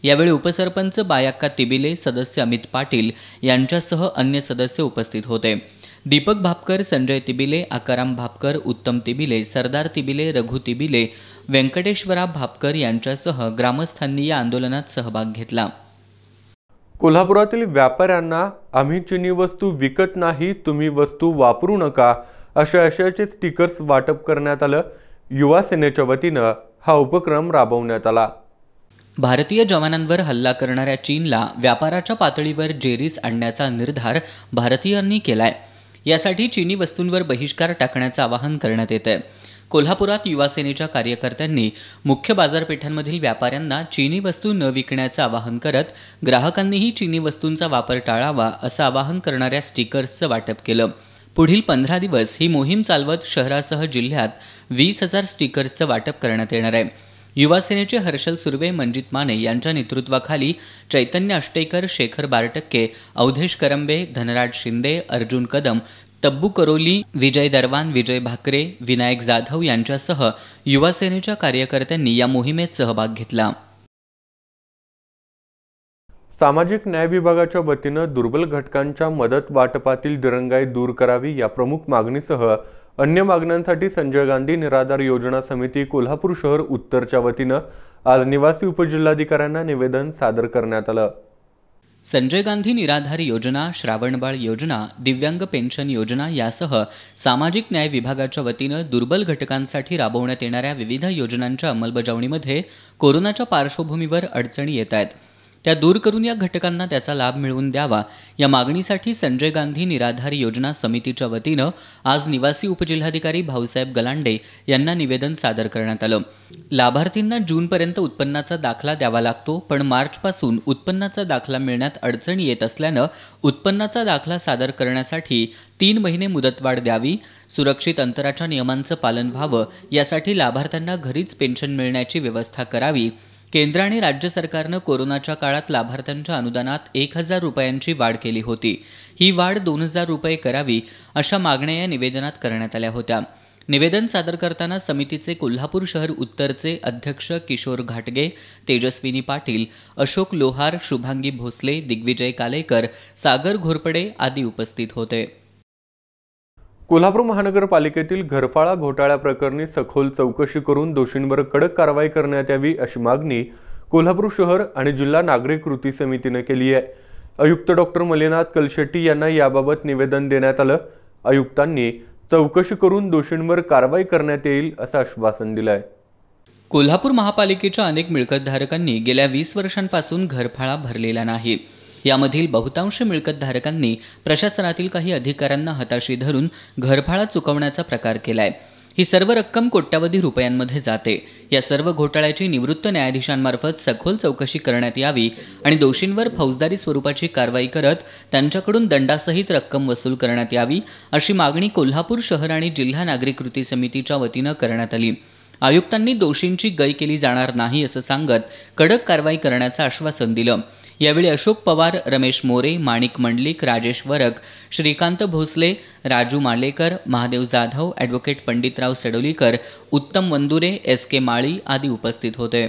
यावेळी उपसरपंच बायाक्का तिबिले, सदस्य अमित पाटील यांच्यासह अन्य सदस्य उपस्थित होते. दीपक भापकर, संजय तिबिले, आकाराम भापकर, उत्तम तिबिले, सरदार तिबिले, रघु तिबिले, व्यंकटेश्वरा भापकर यांच्यासह ग्रामस्थांनी या आंदोलनात सहभाग घेतला. कोल्हापुरातील व्यापाऱ्यांना आम्ही चिनी वस्तू विकत नाही, तुम्ही वस्तू वापरू नका अशा आशयाचे स्टिकर्स वाटप करण्यात आलं. युवा सेनेच्या वतीनं हा उपक्रम राबवण्यात आला. भारतीय जवानांवर हल्ला करणाऱ्या चीनला व्यापाराच्या पातळीवर जेरीस आणण्याचा निर्धार भारतीयांनी केलाय. यासाठी चीनी वस्तूंवर बहिष्कार टाकण्याचं आवाहन करण्यात येतंय. कोल्हापुरात युवा सेनेच्या कार्यकर्त्यांनी मुख्य बाजारपेठांमधील व्यापाऱ्यांना चीनी वस्तू न विकण्याचं आवाहन करत ग्राहकांनीही चीनी वस्तूंचा वापर टाळावा असं आवाहन करणाऱ्या स्टिकर्सचं वाटप केलं. पुढील 15 दिवस ही मोहीम चालवत शहरासह जिल्ह्यात 20,000 स्टिकर्सचं वाटप करण्यात येणार आहे. युवा सेनेचे हर्षल सुर्वे, मंजित माने यांच्या नेतृत्वाखाली चैतन्य अष्टेकर, शेखर बारटक्के, अवधेश करंबे, धनराज शिंदे, अर्जुन कदम, तब्बू करोली, विजय दरवान, विजय भाकरे, विनायक जाधव यांच्यासह युवा सेनेच्या कार्यकर्त्यांनी या मोहिमेत सहभाग घेतला. सामाजिक न्याय विभागाच्या वतीनं दुर्बल घटकांच्या मदत वाटपातील दिरंगाई दूर करावी या प्रमुख मागणीसह अन्य मागण्यांसाठी संजय गांधी निराधार योजना समिती कोल्हापूर शहर उत्तरच्या वतीनं आज निवासी उपजिल्हाधिकाऱ्यांना निवेदन सादर करण्यात आलं. संजय गांधी निराधार योजना, श्रावणबाळ योजना, दिव्यांग पेन्शन योजना यासह सामाजिक न्याय विभागाच्या वतीनं दुर्बल घटकांसाठी राबवण्यात येणाऱ्या विविध योजनांच्या अंमलबजावणीमध्ये कोरोनाच्या पार्श्वभूमीवर अडचणी येत आहेत. त्या दूर करून या घटकांना त्याचा लाभ मिळवून द्यावा या मागणीसाठी संजय गांधी निराधार योजना समितीच्या वतीनं आज निवासी उपजिल्हाधिकारी भाऊसाहेब गलांडे यांना निवेदन सादर करण्यात आलं. लाभार्थींना जूनपर्यंत उत्पन्नाचा दाखला द्यावा लागतो, पण मार्चपासून उत्पन्नाचा दाखला मिळण्यात अडचणी येत असल्यानं उत्पन्नाचा दाखला सादर करण्यासाठी 3 महिने मुदतवाढ द्यावी. सुरक्षित अंतराच्या नियमांचं पालन व्हावं यासाठी लाभार्थ्यांना घरीच पेन्शन मिळण्याची व्यवस्था करावी. केंद्र आणि राज्य सरकारनं कोरोनाच्या काळात लाभार्थ्यांच्या अनुदानात 1,000 रुपयांची वाढ केली होती. ही वाढ 2,000 रुपये करावी अशा मागण्या या निवेदनात करण्यात आल्या होत्या. निवेदन सादर करताना समितीचे कोल्हापूर शहर उत्तरचे अध्यक्ष किशोर घाटगे, तेजस्विनी पाटील, अशोक लोहार, शुभांगी भोसले, दिग्विजय कालेकर, सागर घोरपडे आदी उपस्थित होते. कोल्हापूर महानगरपालिकेतील घरफाळा घोटाळ्याप्रकरणी सखोल चौकशी करून दोषींवर कडक कारवाई करण्यात यावी अशी मागणी कोल्हापूर शहर आणि जिल्हा नागरिक कृती समितीने केली आहे. आयुक्त डॉक्टर मल्लीनाथ कलशेट्टी यांना याबाबत निवेदन देण्यात आलं. आयुक्तांनी चौकशी करून दोषींवर कारवाई करण्यात येईल असं आश्वासन दिलंय. कोल्हापूर महापालिकेच्या अनेक मिळकतधारकांनी गेल्या 20 वर्षांपासून घरफाळा भरलेला नाही. यामधील बहुतांश मिळकतधारकांनी प्रशासनातील काही अधिकाऱ्यांना हाताशी धरून घरफाळा चुकवण्याचा प्रकार केलाय. ही सर्व रक्कम कोट्यावधी रुपयांमध्ये जाते. या सर्व घोटाळ्याची निवृत्त न्यायाधीशांमार्फत सखोल चौकशी करण्यात यावी आणि दोषींवर फौजदारी स्वरूपाची कारवाई करत त्यांच्याकडून दंडासहित रक्कम वसूल करण्यात यावी अशी मागणी कोल्हापूर शहर आणि जिल्हा नागरिक कृती समितीच्या वतीनं करण्यात आली. आयुक्तांनी दोषींची गय केली जाणार नाही असं सांगत कडक कारवाई करण्याचं आश्वासन दिलं. यावेळी अशोक पवार, रमेश मोरे, माणिक मंडलिक, राजेश वरक, श्रीकांत भोसले, राजू मालेकर, महादेव जाधव, ॲडव्होकेट पंडितराव सडोलीकर, उत्तम वंदुरे, SK माळी आदी उपस्थित होते.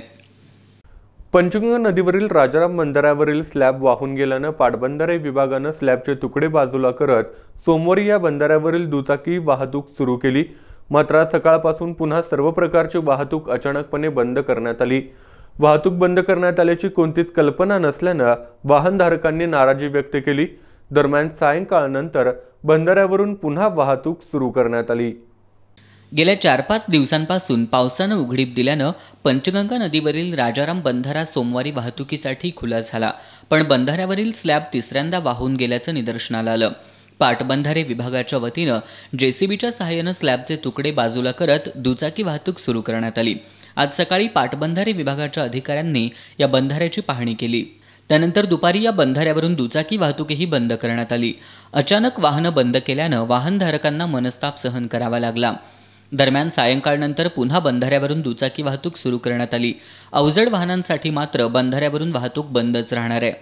पंचगंगा नदीवरील राजाराम बंधाऱ्यावरील स्लॅब वाहून गेल्यानं पाटबंधारे विभागानं स्लॅबचे तुकडे बाजूला करत सोमवारी या बंधाऱ्यावरील दुचाकी वाहतूक सुरू केली. मात्र सकाळपासून पुन्हा सर्व प्रकारची वाहतूक अचानकपणे बंद करण्यात आली. वाहतूक बंद करण्यात आल्याची कोणतीच कल्पना नसल्यानं वाहनधारकांनी नाराजी व्यक्त केली. दरम्यान सायंकाळनंतर बंधाऱ्यावरून पुन्हा वाहतूक सुरू करण्यात आली. गेल्या 4-5 दिवसांपासून पावसानं उघडीप दिल्यानं पंचगंगा नदीवरील राजाराम बंधारा सोमवारी वाहतुकीसाठी खुला झाला, पण बंधाऱ्यावरील स्लॅब तिसऱ्यांदा वाहून गेल्याचं निदर्शनाला आलं. पाटबंधारे विभागाच्या वतीनं JCBच्या सहाय्यानं स्लॅबचे तुकडे बाजूला करत दुचाकी वाहतूक सुरू करण्यात आली. आज सकाळी पाटबंधारे विभागाच्या अधिकाऱ्यांनी या बंधाऱ्याची पाहणी केली. त्यानंतर दुपारी या बंधाऱ्यावरून दुचाकी वाहतूकही बंद करण्यात आली. अचानक वाहनं बंद केल्यानं वाहनधारकांना मनस्ताप सहन करावा लागला. दरम्यान सायंकाळनंतर पुन्हा बंधाऱ्यावरून दुचाकी वाहतूक सुरू करण्यात आली. अवजड वाहनांसाठी मात्र बंधाऱ्यावरून वाहतूक बंदच राहणार आहे.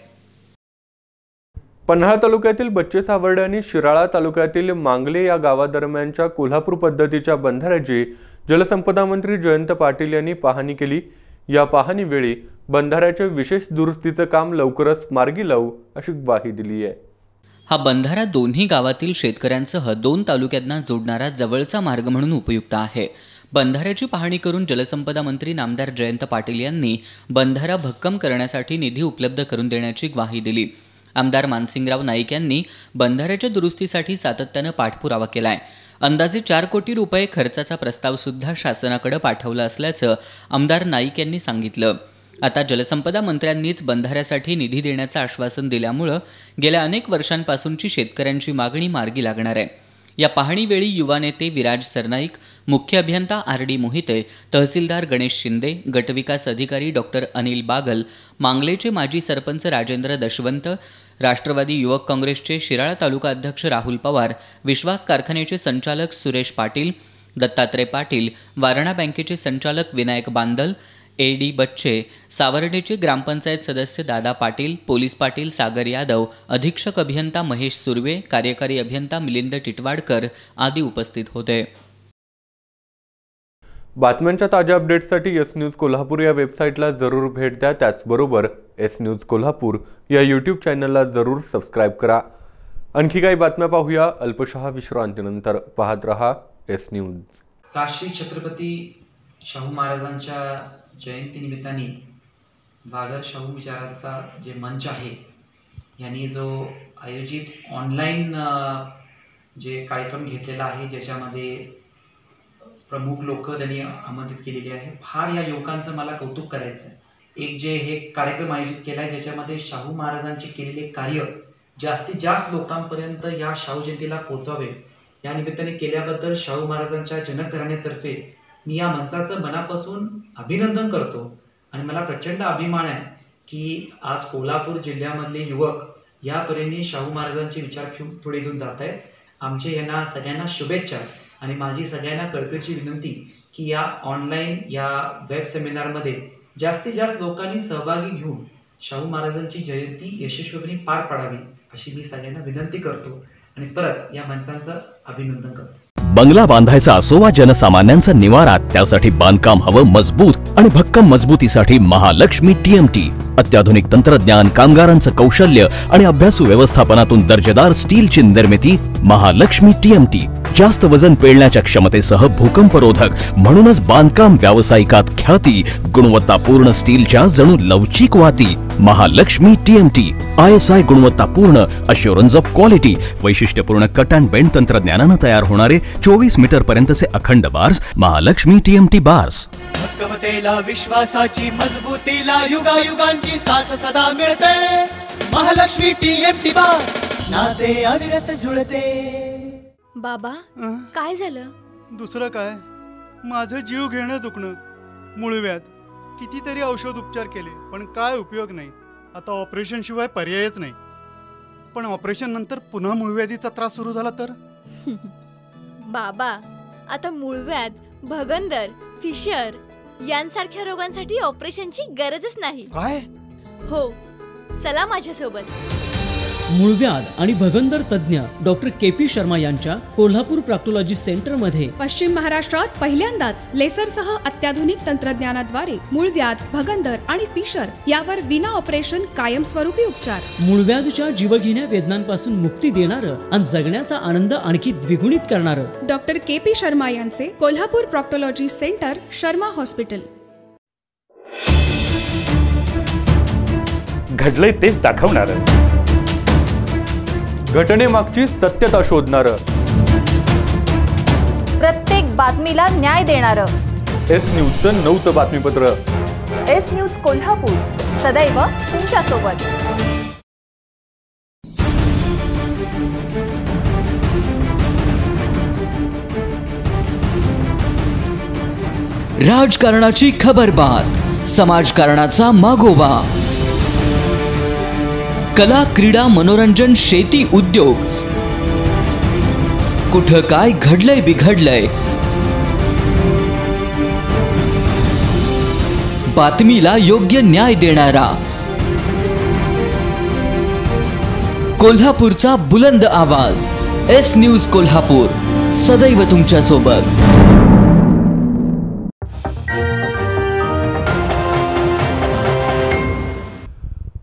पन्हाळा तालुक्यातील बच्चे सावर्डे आणि शिराळा तालुक्यातील मांगले या गावादरम्यानच्या कोल्हापूर पद्धतीच्या बंधाऱ्याची जलसंपदा मंत्री जयंत पाटील यांनी पाहणी केली. या पाहणीवेळी बंधाऱ्याच्या विशेष दुरुस्तीचं काम लवकरच मार्गी लावू अशी ग्वाही दिली आहे. हा बंधारा दोन्ही गावातील शेतकऱ्यांसह 2 तालुक्यांना जोडणारा जवळचा मार्ग म्हणून उपयुक्त आहे. बंधाऱ्याची पाहणी करून जलसंपदा मंत्री नामदार जयंत पाटील यांनी बंधारा भक्कम करण्यासाठी निधी उपलब्ध करून देण्याची ग्वाही दिली. आमदार मानसिंगराव नाईक यांनी बंधाऱ्याच्या दुरुस्तीसाठी सातत्यानं पाठपुरावा केलाय. अंदाजे 4 कोटी रुपये खर्चाचा प्रस्ताव सुद्धा शासनाकडे पाठवला असल्याचं आमदार नाईक यांनी सांगितलं. आता जलसंपदा मंत्र्यांनीच बंधाऱ्यासाठी निधी देण्याचं आश्वासन दिल्यामुळं गेल्या अनेक वर्षांपासूनची शेतकऱ्यांची मागणी मार्गी लागणार आहे. या पाहणीवेळी युवा नेते विराज सरनाईक, मुख्य अभियंता RD मोहिते, तहसीलदार गणेश शिंदे, गटविकास अधिकारी डॉक्टर अनिल बागल, मांगलेचे माजी सरपंच राजेंद्र दशवंत, राष्ट्रवादी युवक काँग्रेसचे शिराळा तालुका अध्यक्ष राहुल पवार, विश्वास कारखान्याचे संचालक सुरेश पाटील, दत्तात्रय पाटील, वारणा बँकेचे संचालक विनायक बांदल, AD बच्चे, सावर्डेचे ग्रामपंचायत सदस्य दादा पाटील, पोलीस पाटील सागर यादव, अधीक्षक अभियंता महेश सुर्वे, कार्यकारी अभियंता मिलिंद टिटवाडकर आदी उपस्थित होते. बातम्यांच्या ताज्या अपडेट्ससाठी एस न्यूज कोल्हापूर या वेबसाईटला जरूर भेट द्या. त्याचबरोबर एस न्यूज कोल्हापूर या यूट्यूब चॅनलला जरूर सबस्क्राईब करा. आणखी काही बातम्या पाहूया अल्पशः विश्रांतीनंतर. पाहत रहा एस न्यूज. राष्ट्रीय छत्रपती शाहू महाराजांच्या जयंतीनिमित्ताने जागर शाहू विचारांचा जे मंच आहे यांनी जो आयोजित ऑनलाईन जे कार्यक्रम घेतलेला आहे, ज्याच्यामध्ये प्रमुख लोक त्यांनी आमंत्रित केलेली आहे. फार या युवकांचं मला कौतुक करायचं आहे. एक जे हे कार्यक्रम आयोजित केला आहे ज्याच्यामध्ये शाहू महाराजांचे केलेले कार्य जास्तीत जास्त लोकांपर्यंत या शाहू जयंतीला पोहोचावे या निमित्ताने केल्याबद्दल शाहू महाराजांच्या जनक घराण्यातर्फे मी या मंचाचं मनापासून अभिनंदन करतो. आणि मला प्रचंड अभिमान आहे की आज कोल्हापूर जिल्ह्यामधले युवक यापर्यंत शाहू महाराजांचे विचार पुढे घेऊन जात आहेत. आमचे यांना सगळ्यांना शुभेच्छा आणि माझी सगळ्यांना कळकळीची विनंती की या ऑनलाईन या वेब सेमिनारमध्ये जास्तीत जास्त लोकांनी सहभागी घेऊन शाहू महाराजांची जयंती यशस्वीपणे पार पाडावी अशी मी सगळ्यांना विनंती करतो आणि परत या मंचांचं अभिनंदन करतो. बंगला बांधायचा असो वा जनसामान्यांचा निवारा, त्यासाठी बांधकाम हवं मजबूत आणि भक्कम मजबूतीसाठी महालक्ष्मी TMT. अत्याधुनिक तंत्रज्ञान, कामगारांचं कौशल्य आणि अभ्यासू व्यवस्थापनातून दर्जेदार स्टीलची निर्मिती. महालक्ष्मी TMT जास्त वजन पेलण्याच्या क्षमतेसह भूकंपरोधक, म्हणूनच बांधकाम व्यावसायिकात ख्याती. गुणवत्तापूर्ण स्टीलच्या जणू लवचिक वाती. महालक्ष्मी TMT ISI गुणवत्तापूर्ण अश्युरन्स ऑफ क्वालिटी. वैशिष्ट्यपूर्ण कट अँड बेंड तंत्रज्ञानानं तयार होणारे 24 मीटर पर्यंतचे अखंड बार्स. Mahalaxmi TMT bars. भक्कमतेला, विश्वासाची, मजबूतीला युगायुगांची साथ सदा मिळते. Mahalaxmi TMT bars. नाते अविरत जुळते. बाबा काय झालं? दुसरं काय, माझं जीव घेणं दुखणं, मूळव्याध. कितीतरी औषध उपचार केले पण काय उपयोग नाही. आता ऑपरेशन शिवाय पर्यायच नाही. पण ऑपरेशन नंतर पुन्हा मूळव्याधीचा त्रास सुरू झाला तर? बाबा आता मूळव्याध, भगंदर, फिशर यांसारख्या रोगांसाठी ऑपरेशनची गरजच नाही. काय? हो, चला माझ्यासोबत. मूळव्याध आणि भगंदर तज्ज्ञ डॉक्टर KP शर्मा यांच्या कोल्हापूर प्रॉक्टोलॉजी सेंटर मध्ये पश्चिम महाराष्ट्रात पहिल्यांदाच लेसरसह अत्याधुनिक तंत्रज्ञानाद्वारे मूळव्याध, भगंदर आणि फिशर यावर विना ऑपरेशन कायमस्वरूपी उपचार. मूळव्याधच्या जीवघेण्या वेदनांपासून मुक्ती देणारं आणि जगण्याचा आनंद आणखी द्विगुणित करणारं डॉक्टर KP शर्मा यांचे Kolhapur proctology centre, Sharma hospital. घडलंय तेच दाखवणारं, घटनेमागची सत्यता शोधणारं, प्रत्येक बातमीला न्याय देणारं एस न्यूजचं 9चं बातमीपत्र. एस न्यूज कोल्हापूर, सदैव तुमच्यासोबत. राजकारणाची खबरबात, समाजकारणाचा मागोवा, कला, क्रीडा, मनोरंजन, शेती, उद्योग, कुठं काय घडलंय बिघडलंय, बातमीला योग्य न्याय देणारा कोल्हापूरचा बुलंद आवाज. एस न्यूज कोल्हापूर, सदैव तुमच्या सोबत.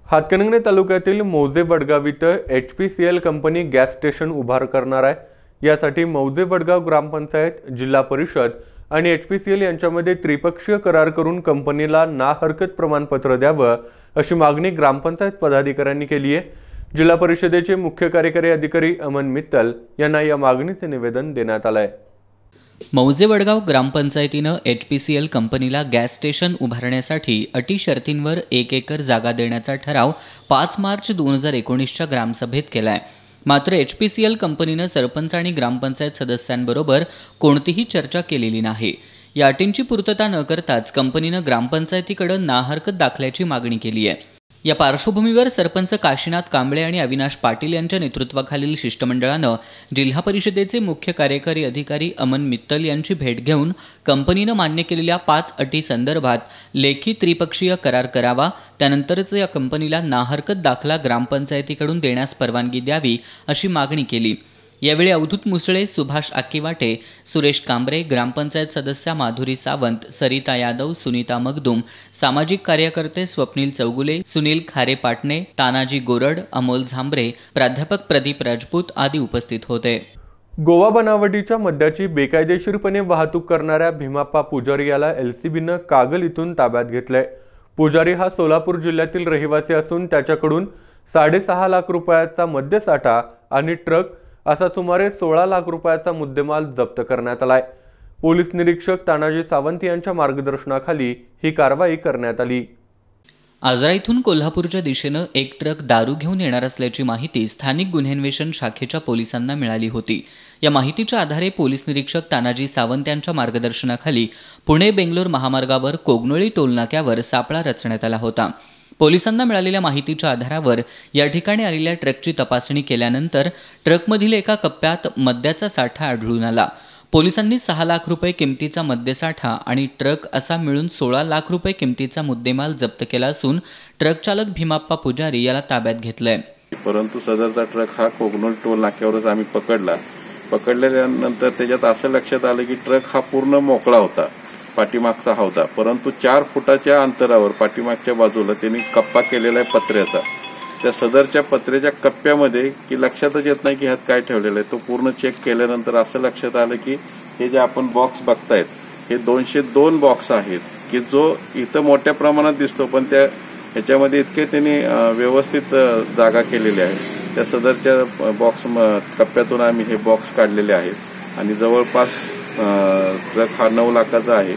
हातकणंगले तालुक्यातील मौजे वडगाव इथं HPCL कंपनी गॅस स्टेशन उभार करणार आहे। यासाठी मौजे वडगाव ग्रामपंचायत, जिल्हा परिषद आणि HPCL यांच्यामध्ये त्रिपक्षीय करार करून कंपनीला ना हरकत प्रमाणपत्र द्यावं अशी मागणी ग्रामपंचायत पदाधिकाऱ्यांनी केली आहे। जिल्हा परिषदेचे मुख्य कार्यकारी अधिकारी अमन मित्तल यांना या मागणीचे निवेदन देण्यात आलं आहे। मौजे वडगाव ग्रामपंचायतीनं HPCL कंपनीला गॅस स्टेशन उभारण्यासाठी अटी शर्तींवर 1 एकर जागा देण्याचा ठराव 5 मार्च 2019च्या ग्रामसभेत केलाय। मात्र HPCL कंपनीनं सरपंच आणि ग्रामपंचायत सदस्यांबरोबर कोणतीही चर्चा केलेली नाही। या अटींची पूर्तता न करताच कंपनीनं ग्रामपंचायतीकडे नाहरकत दाखल्याची मागणी केली आहे। या पार्श्वभूमीवर सरपंच काशीनाथ कांबळे आणि अविनाश पाटील यांच्या नेतृत्वाखालील शिष्टमंडळानं जिल्हा परिषदेचे मुख्य कार्यकारी अधिकारी अमन मित्तल यांची भेट घेऊन कंपनीनं मान्य केलेल्या 5 अटी संदर्भात लेखी त्रिपक्षीय करार करावा, त्यानंतरच या कंपनीला नाहरकत दाखला ग्रामपंचायतीकडून देण्यास परवानगी द्यावी अशी मागणी केली। यावेळी अवधूत मुसळे, सुभाष आकेवाटे, सुरेश कांबरे, ग्रामपंचायत सदस्या माधुरी सावंत, सरिता यादव, सुनीता मगदूम, सामाजिक कार्यकर्ते स्वप्नील चौगुले, सुनील खारे पाटणे, तानाजी गोरड, अमोल झांबरे, प्राध्यापक प्रदीप राजपूत आदी उपस्थित होते। गोवा बनावटीच्या मद्याची बेकायदेशीरपणे वाहतूक करणाऱ्या भीमाप्पा पुजारी याला LCBनं कागल इथून ताब्यात घेतलंय। पुजारी हा सोलापूर जिल्ह्यातील रहिवासी असून त्याच्याकडून 6.5 लाख रुपयाचा मद्यसाठा आणि ट्रक असा सुमारे 16 लाख रुपयाचा मुद्देमाल जप्त करण्यात आलाय। पोलीस निरीक्षक तानाजी सावंत यांच्या मार्गदर्शनाखाली ही कारवाई करण्यात आली। आजरा इथून कोल्हापूरच्या दिशेनं एक ट्रक दारू घेऊन येणार असल्याची माहिती स्थानिक गुन्हेन्वेषण शाखेच्या पोलिसांना मिळाली होती। या माहितीच्या आधारे पोलीस निरीक्षक तानाजी सावंत यांच्या मार्गदर्शनाखाली पुणे बेंगलोर महामार्गावर कोगनोळी टोलनाक्यावर सापळा रचण्यात आला होता। पोलिसांना मिळालेल्या माहितीच्या आधारावर या ठिकाणी आलेल्या ट्रकची तपासणी केल्यानंतर ट्रकमधील एका कप्प्यात मद्याचा साठा आढळून आला। पोलिसांनी 6 लाख रुपये किमतीचा मद्यसाठा आणि ट्रक असा मिळून 16 लाख रुपये किमतीचा मुद्देमाल जप्त केला असून ट्रक चालक भीमाप्पा पुजारी याला ताब्यात घेतलंय। परंतु सदरचा ट्रक हा कोगनोळ टोल नाक्यावरच आम्ही पकडल्यानंतर त्याच्यात असं लक्षात आलं की ट्रक हा पूर्ण मोकळा होता, पाठीमागचा होता, परंतु 4 फुटाच्या अंतरावर पाठीमागच्या बाजूला त्यांनी कप्पा केलेला आहे पत्र्याचा। त्या सदरच्या पत्र्याच्या कप्प्यामध्ये की लक्षातच येत नाही की ह्यात काय ठेवलेलं आहे। तो पूर्ण चेक केल्यानंतर असं लक्षात आलं की हे जे आपण बॉक्स बघतायत हे 202 बॉक्स आहेत की जो इथं मोठ्या प्रमाणात दिसतो, पण ह्याच्यामध्ये इतके त्यांनी व्यवस्थित जागा केलेली आहे। त्या सदरच्या बॉक्स कप्प्यातून आम्ही हे बॉक्स काढलेले आहेत आणि जवळपास ट्रक हा 9 लाखाचा आहे।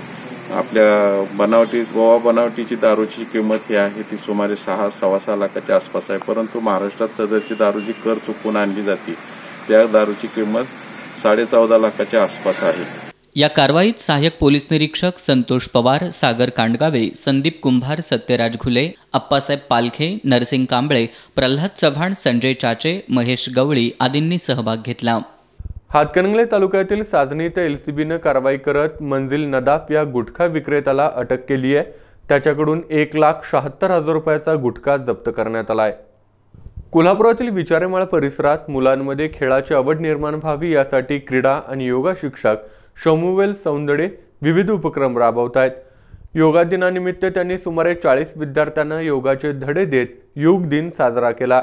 आपल्या गोवा बनावटीची दारूची किंमत ही आहे ती सुमारे 6-6.25 लाखाच्या आसपास आहे। परंतु महाराष्ट्रात सदरची दारू जी कर चुकून आणली जाते त्या दारूची किंमत 14.5 लाखाच्या आसपास आहे। या कारवाईत सहाय्यक पोलीस निरीक्षक संतोष पवार, सागर कांडगावे, संदीप कुंभार, सत्यराज घुले, अप्पासाहेब पालखे, नरसिंग कांबळे, प्रल्हाद चव्हाण, संजय चाचे, महेश गवळी आदींनी सहभाग घेतला। हातकणंगले तालुक्यातील साजनी इथं LCBनं कारवाई करत मंजिल नदाफ या गुटखा विक्रेत्याला अटक केली आहे। त्याच्याकडून 1,76,000 रुपयाचा गुटखा जप्त करण्यात आलाय। कोल्हापुरातील विचारेमाळ परिसरात मुलांमध्ये खेळाची आवड निर्माण व्हावी यासाठी क्रीडा आणि योगा शिक्षक शमुवेल सौंदडे विविध उपक्रम राबवत आहेत। योगा दिनानिमित्त त्यांनी सुमारे 40 विद्यार्थ्यांना योगाचे धडे देत योग दिन साजरा केला।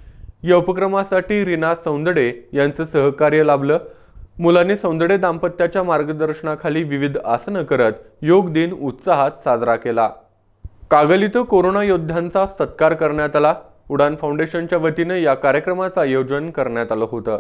या उपक्रमासाठी रीना सौंदडे यांचं सहकार्य लाभलं। मुलांनी सौंदडे दाम्पत्याच्या मार्गदर्शनाखाली विविध आसनं करत योग दिन उत्साहात साजरा केला। कागल इथं कोरोना योद्ध्यांचा सत्कार करण्यात आला। उडान फाउंडेशनच्या वतीनं या कार्यक्रमाचं आयोजन करण्यात आलं होतं।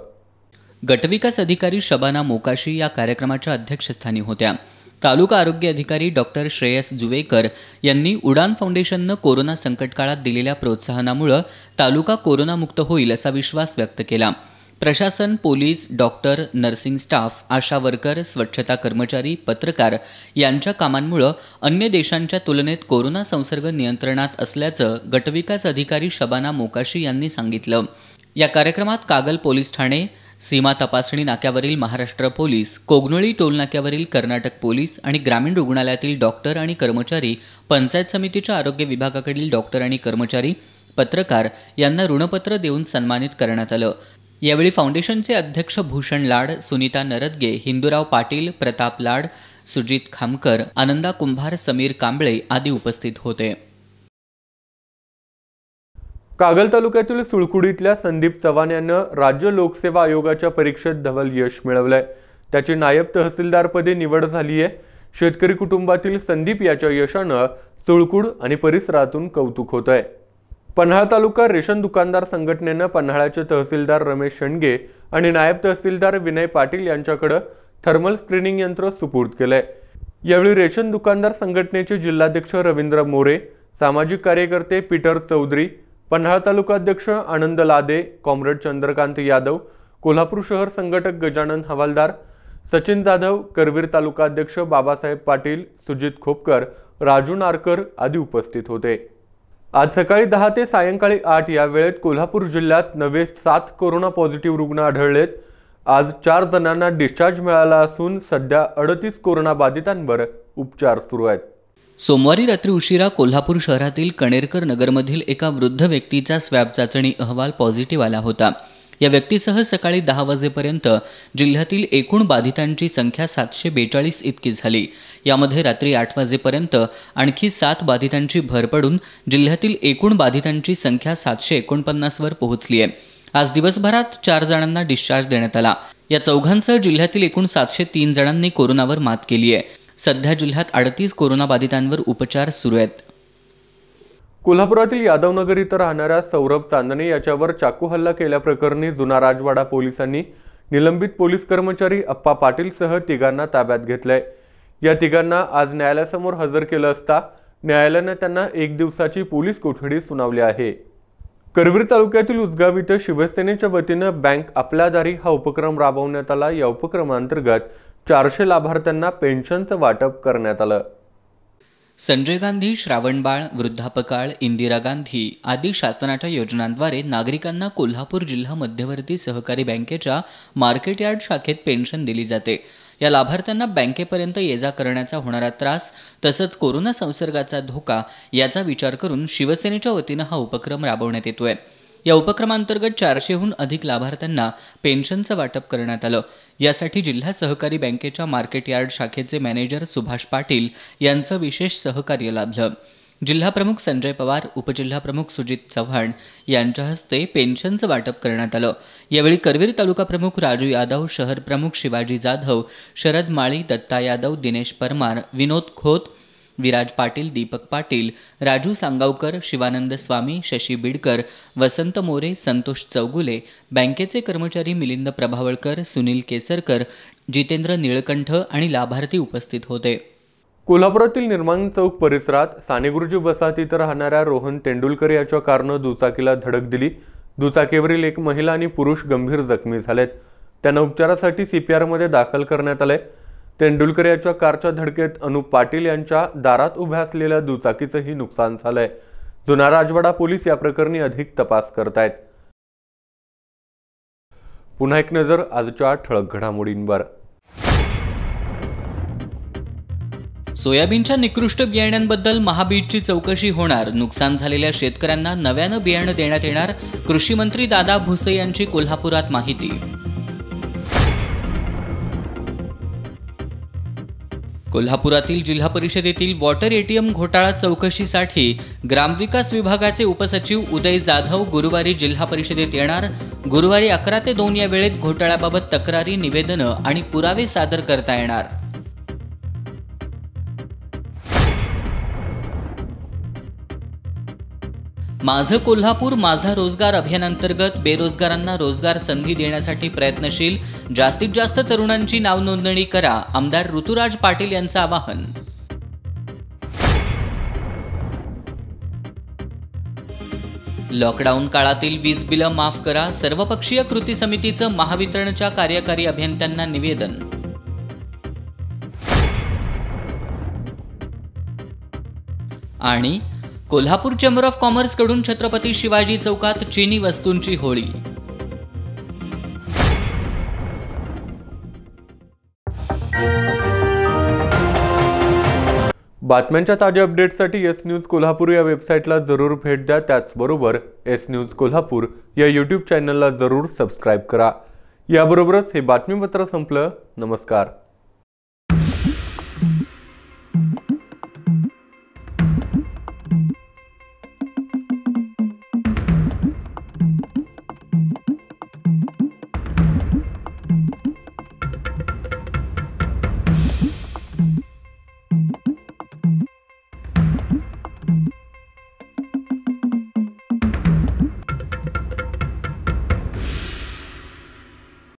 गटविकास अधिकारी शबाना मोकाशी या कार्यक्रमाच्या अध्यक्षस्थानी होत्या। तालुका आरोग्य अधिकारी डॉक्टर श्रेयस जुवेकर यांनी उडान फाउंडेशननं कोरोना संकट काळात दिलेल्या प्रोत्साहनामुळे तालुका कोरोनामुक्त होईल असा विश्वास व्यक्त केला। प्रशासन, police, doctor, nursing staff, Asha worker, स्वच्छता कर्मचारी, पत्रकार यांच्या कामांमुळे अन्य देशांच्या तुलनेत कोरोना संसर्ग नियंत्रणात असल्याचं गटविकास अधिकारी शबाना मोकाशी यांनी सांगितलं। या कार्यक्रमात कागल पोलीस ठाणे, सीमा तपासणी नाक्यावरील महाराष्ट्र पोलीस, कोगनोळी टोलनाक्यावरील कर्नाटक पोलीस आणि ग्रामीण रुग्णालयातील डॉक्टर आणि कर्मचारी, पंचायत समितीच्या आरोग्य विभागाकडील डॉक्टर आणि कर्मचारी, पत्रकार यांना ऋणपत्र देऊन सन्मानित करण्यात आलं। यावेळी फाउंडेशनचे अध्यक्ष भूषण लाड, सुनीता नरदगे, हिंदूराव पाटील, प्रताप लाड, सुजित खामकर, आनंदा कुंभार, समीर कांबळे आदी उपस्थित होते। कागल तालुक्यातील सुळकुडीतल्या संदीप चव्हाण यानं राज्य लोकसेवा आयोगाच्या परीक्षेत धवल यश मिळवलंय. त्याची नायब तहसीलदारपदी निवड झाली आहे. शेतकरी कुटुंबातील संदीप याच्या यशानं सुळकुड आणि परिसरातून कौतुक होतंय. पन्हाळा तालुका रेशन दुकानदार संघटनेनं पन्हाळ्याचे तहसीलदार रमेश शेंडगे आणि नायब तहसीलदार विनय पाटील यांच्याकडे थर्मल स्क्रीनिंग यंत्र सुपूर्द केलंय. यावेळी रेशन दुकानदार संघटनेचे जिल्हाध्यक्ष रवींद्र मोरे, सामाजिक कार्यकर्ते पीटर चौधरी, पन्हाळा तालुका अध्यक्ष आनंद लादे, कॉम्रेड चंद्रकांत यादव, कोल्हापूर शहर संघटक गजानन हवालदार, सचिन जाधव, करवीर तालुका अध्यक्ष बाबासाहेब पाटील, सुजित खोपकर, राजू नारकर आदी उपस्थित होते. आज सकाळी 10 ते सायंकाळी 8 या वेळेत कोल्हापूर जिल्ह्यात नवे 7 कोरोना पॉझिटिव्ह रुग्ण आढळलेत. आज 4 जणांना डिस्चार्ज मिळाला असून सध्या 38 कोरोना बाधितांवर उपचार सुरू आहेत. सोमवारी रात्री उशिरा कोल्हापूर शहरातील कणेरकर नगरमधील एका वृद्ध व्यक्तीचा स्वॅब चाचणी अहवाल पॉझिटिव्ह आला होता. या व्यक्तीसह सकाळी 10 वाजेपर्यंत जिल्ह्यातील एकूण बाधितांची संख्या 742 इतकी झाली. यामध्ये रात्री 8 वाजेपर्यंत आणखी 7 बाधितांची भर पडून जिल्ह्यातील एकूण बाधितांची संख्या 749 वर पोहोचली आहे. आज दिवसभरात 4 जणांना डिस्चार्ज देण्यात आला. या चौघांसह जिल्ह्यातील एकूण 703 जणांनी कोरोनावर मात केली आहे. सध्या जिल्ह्यात 38 कोरोना बाधितांवर उपचार सुरू आहेत. कोल्हापुरातील यादवनगर इथं राहणाऱ्या सौरभ चांदणे याच्यावर चाकू हल्ला केल्याप्रकरणी जुना राजवाडा पोलिसांनी निलंबित पोलीस कर्मचारी अप्पा पाटीलसह तिघांना ताब्यात घेतलंय. या तिघांना आज न्यायालयासमोर हजर केलं असता न्यायालयाने त्यांना 1 दिवसाची पोलीस कोठडी सुनावली आहे. करवीर तालुक्यातील उसगाव इथं शिवसेनेच्या वतीनं बँक आपल्या दारी हा उपक्रम राबवण्यात आला. या उपक्रमांतर्गत 400 लाभार्थ्यांना पेन्शनचं वाटप करण्यात आलं. संजय गांधी श्रावणबाळ वृद्धापकाळ इंदिरा गांधी आदी शासनाच्या योजनांद्वारे नागरिकांना कोल्हापूर जिल्हा मध्यवर्ती सहकारी बँकेच्या मार्केट यार्ड शाखेत पेन्शन दिली जाते. या लाभार्थ्यांना बँकेपर्यंत ये जा करण्याचा होणारा त्रास तसंच कोरोना संसर्गाचा धोका याचा विचार करून शिवसेनेच्या वतीनं हा उपक्रम राबवण्यात येतोय. या उपक्रमांतर्गत 400हून अधिक लाभार्थ्यांना पेन्शनचं वाटप करण्यात आलं. यासाठी जिल्हा सहकारी बँकेच्या मार्केट यार्ड शाखेचे मॅनेजर सुभाष पाटील यांचं विशेष सहकार्य लाभलं. जिल्हाप्रमुख संजय पवार, उपजिल्हाप्रमुख सुजित चव्हाण यांच्या हस्ते पेन्शनचं वाटप करण्यात आलं. यावेळी करवीर तालुका प्रमुख राजू यादव, शहर प्रमुख शिवाजी जाधव, शरद माळी, दत्ता यादव, दिनेश परमार, विनोद खोत, विराज पाटील, दीपक पाटील, राजू सांगावकर, शिवानंद स्वामी, शशी बिडकर, वसंत मोरे, संतोष चौगुले, बँकेचे कर्मचारी मिलिंद प्रभावळकर, सुनील केसरकर, जितेंद्र निळकंठ आणि लाभार्थी उपस्थित होते. कोल्हापुरातील निर्माण चौक परिसरात सानेगुरुजी वसाहतीत राहणाऱ्या रोहन तेंडुलकर याच्या कारनं दुचाकीला धडक दिली. दुचाकीवरील एक महिला आणि पुरुष गंभीर जखमी झालेत. त्यांना उपचारासाठी CPR मध्ये दाखल करण्यात आले. तेंडुलकर याच्या कारच्या धडकेत अनुप पाटील यांच्या दारात उभ्या असलेल्या दुचाकीचंही नुकसान झालंय. जुना राजवाडा पोलीस या प्रकरणी अधिक तपास करतायत. पुन्हा एक नजर आजच्या ठळक घडामोडींवर. सोयाबीनच्या निकृष्ट बियाण्यांबद्दल महाबीजची चौकशी होणार. नुकसान झालेल्या शेतकऱ्यांना नव्यानं बियाणं देण्यात येणार. कृषी मंत्री दादा भुसे यांची कोल्हापुरात माहिती. कोल्हापुरातील जिल्हा परिषदेतील वॉटर ATM घोटाळा चौकशीसाठी ग्रामविकास विभागाचे उपसचिव उदय जाधव गुरुवारी जिल्हा परिषदेत येणार. गुरुवारी 11 ते 2 या वेळेत घोटाळ्याबाबत तक्रारी, निवेदनं आणि पुरावे सादर करता येणार. माझं कोल्हापूर माझा रोजगार अभियानांतर्गत बेरोजगारांना रोजगार संधी देण्यासाठी प्रयत्नशील. जास्तीत जास्त तरुणांची नाव नोंदणी करा. आमदार ऋतुराज पाटील यांचं आवाहन. लॉकडाऊन काळातील वीज बिलं माफ करा. सर्वपक्षीय कृती समितीचं महावितरणच्या कार्यकारी अभियंत्यांना निवेदन. आणि कोल्हापूर चेंबर ऑफ कॉमर्स कडून छत्रपती शिवाजी चौकात चीनी वस्तूंची होळी. बातम्यांच्या ताज्या अपडेट्ससाठी एस न्यूज कोल्हापूर या वेबसाईटला जरूर भेट द्या. त्याचबरोबर एस न्यूज कोल्हापूर या यूट्यूब चॅनलला जरूर सबस्क्राईब करा. याबरोबरच हे बातमीपत्र संपलं. नमस्कार.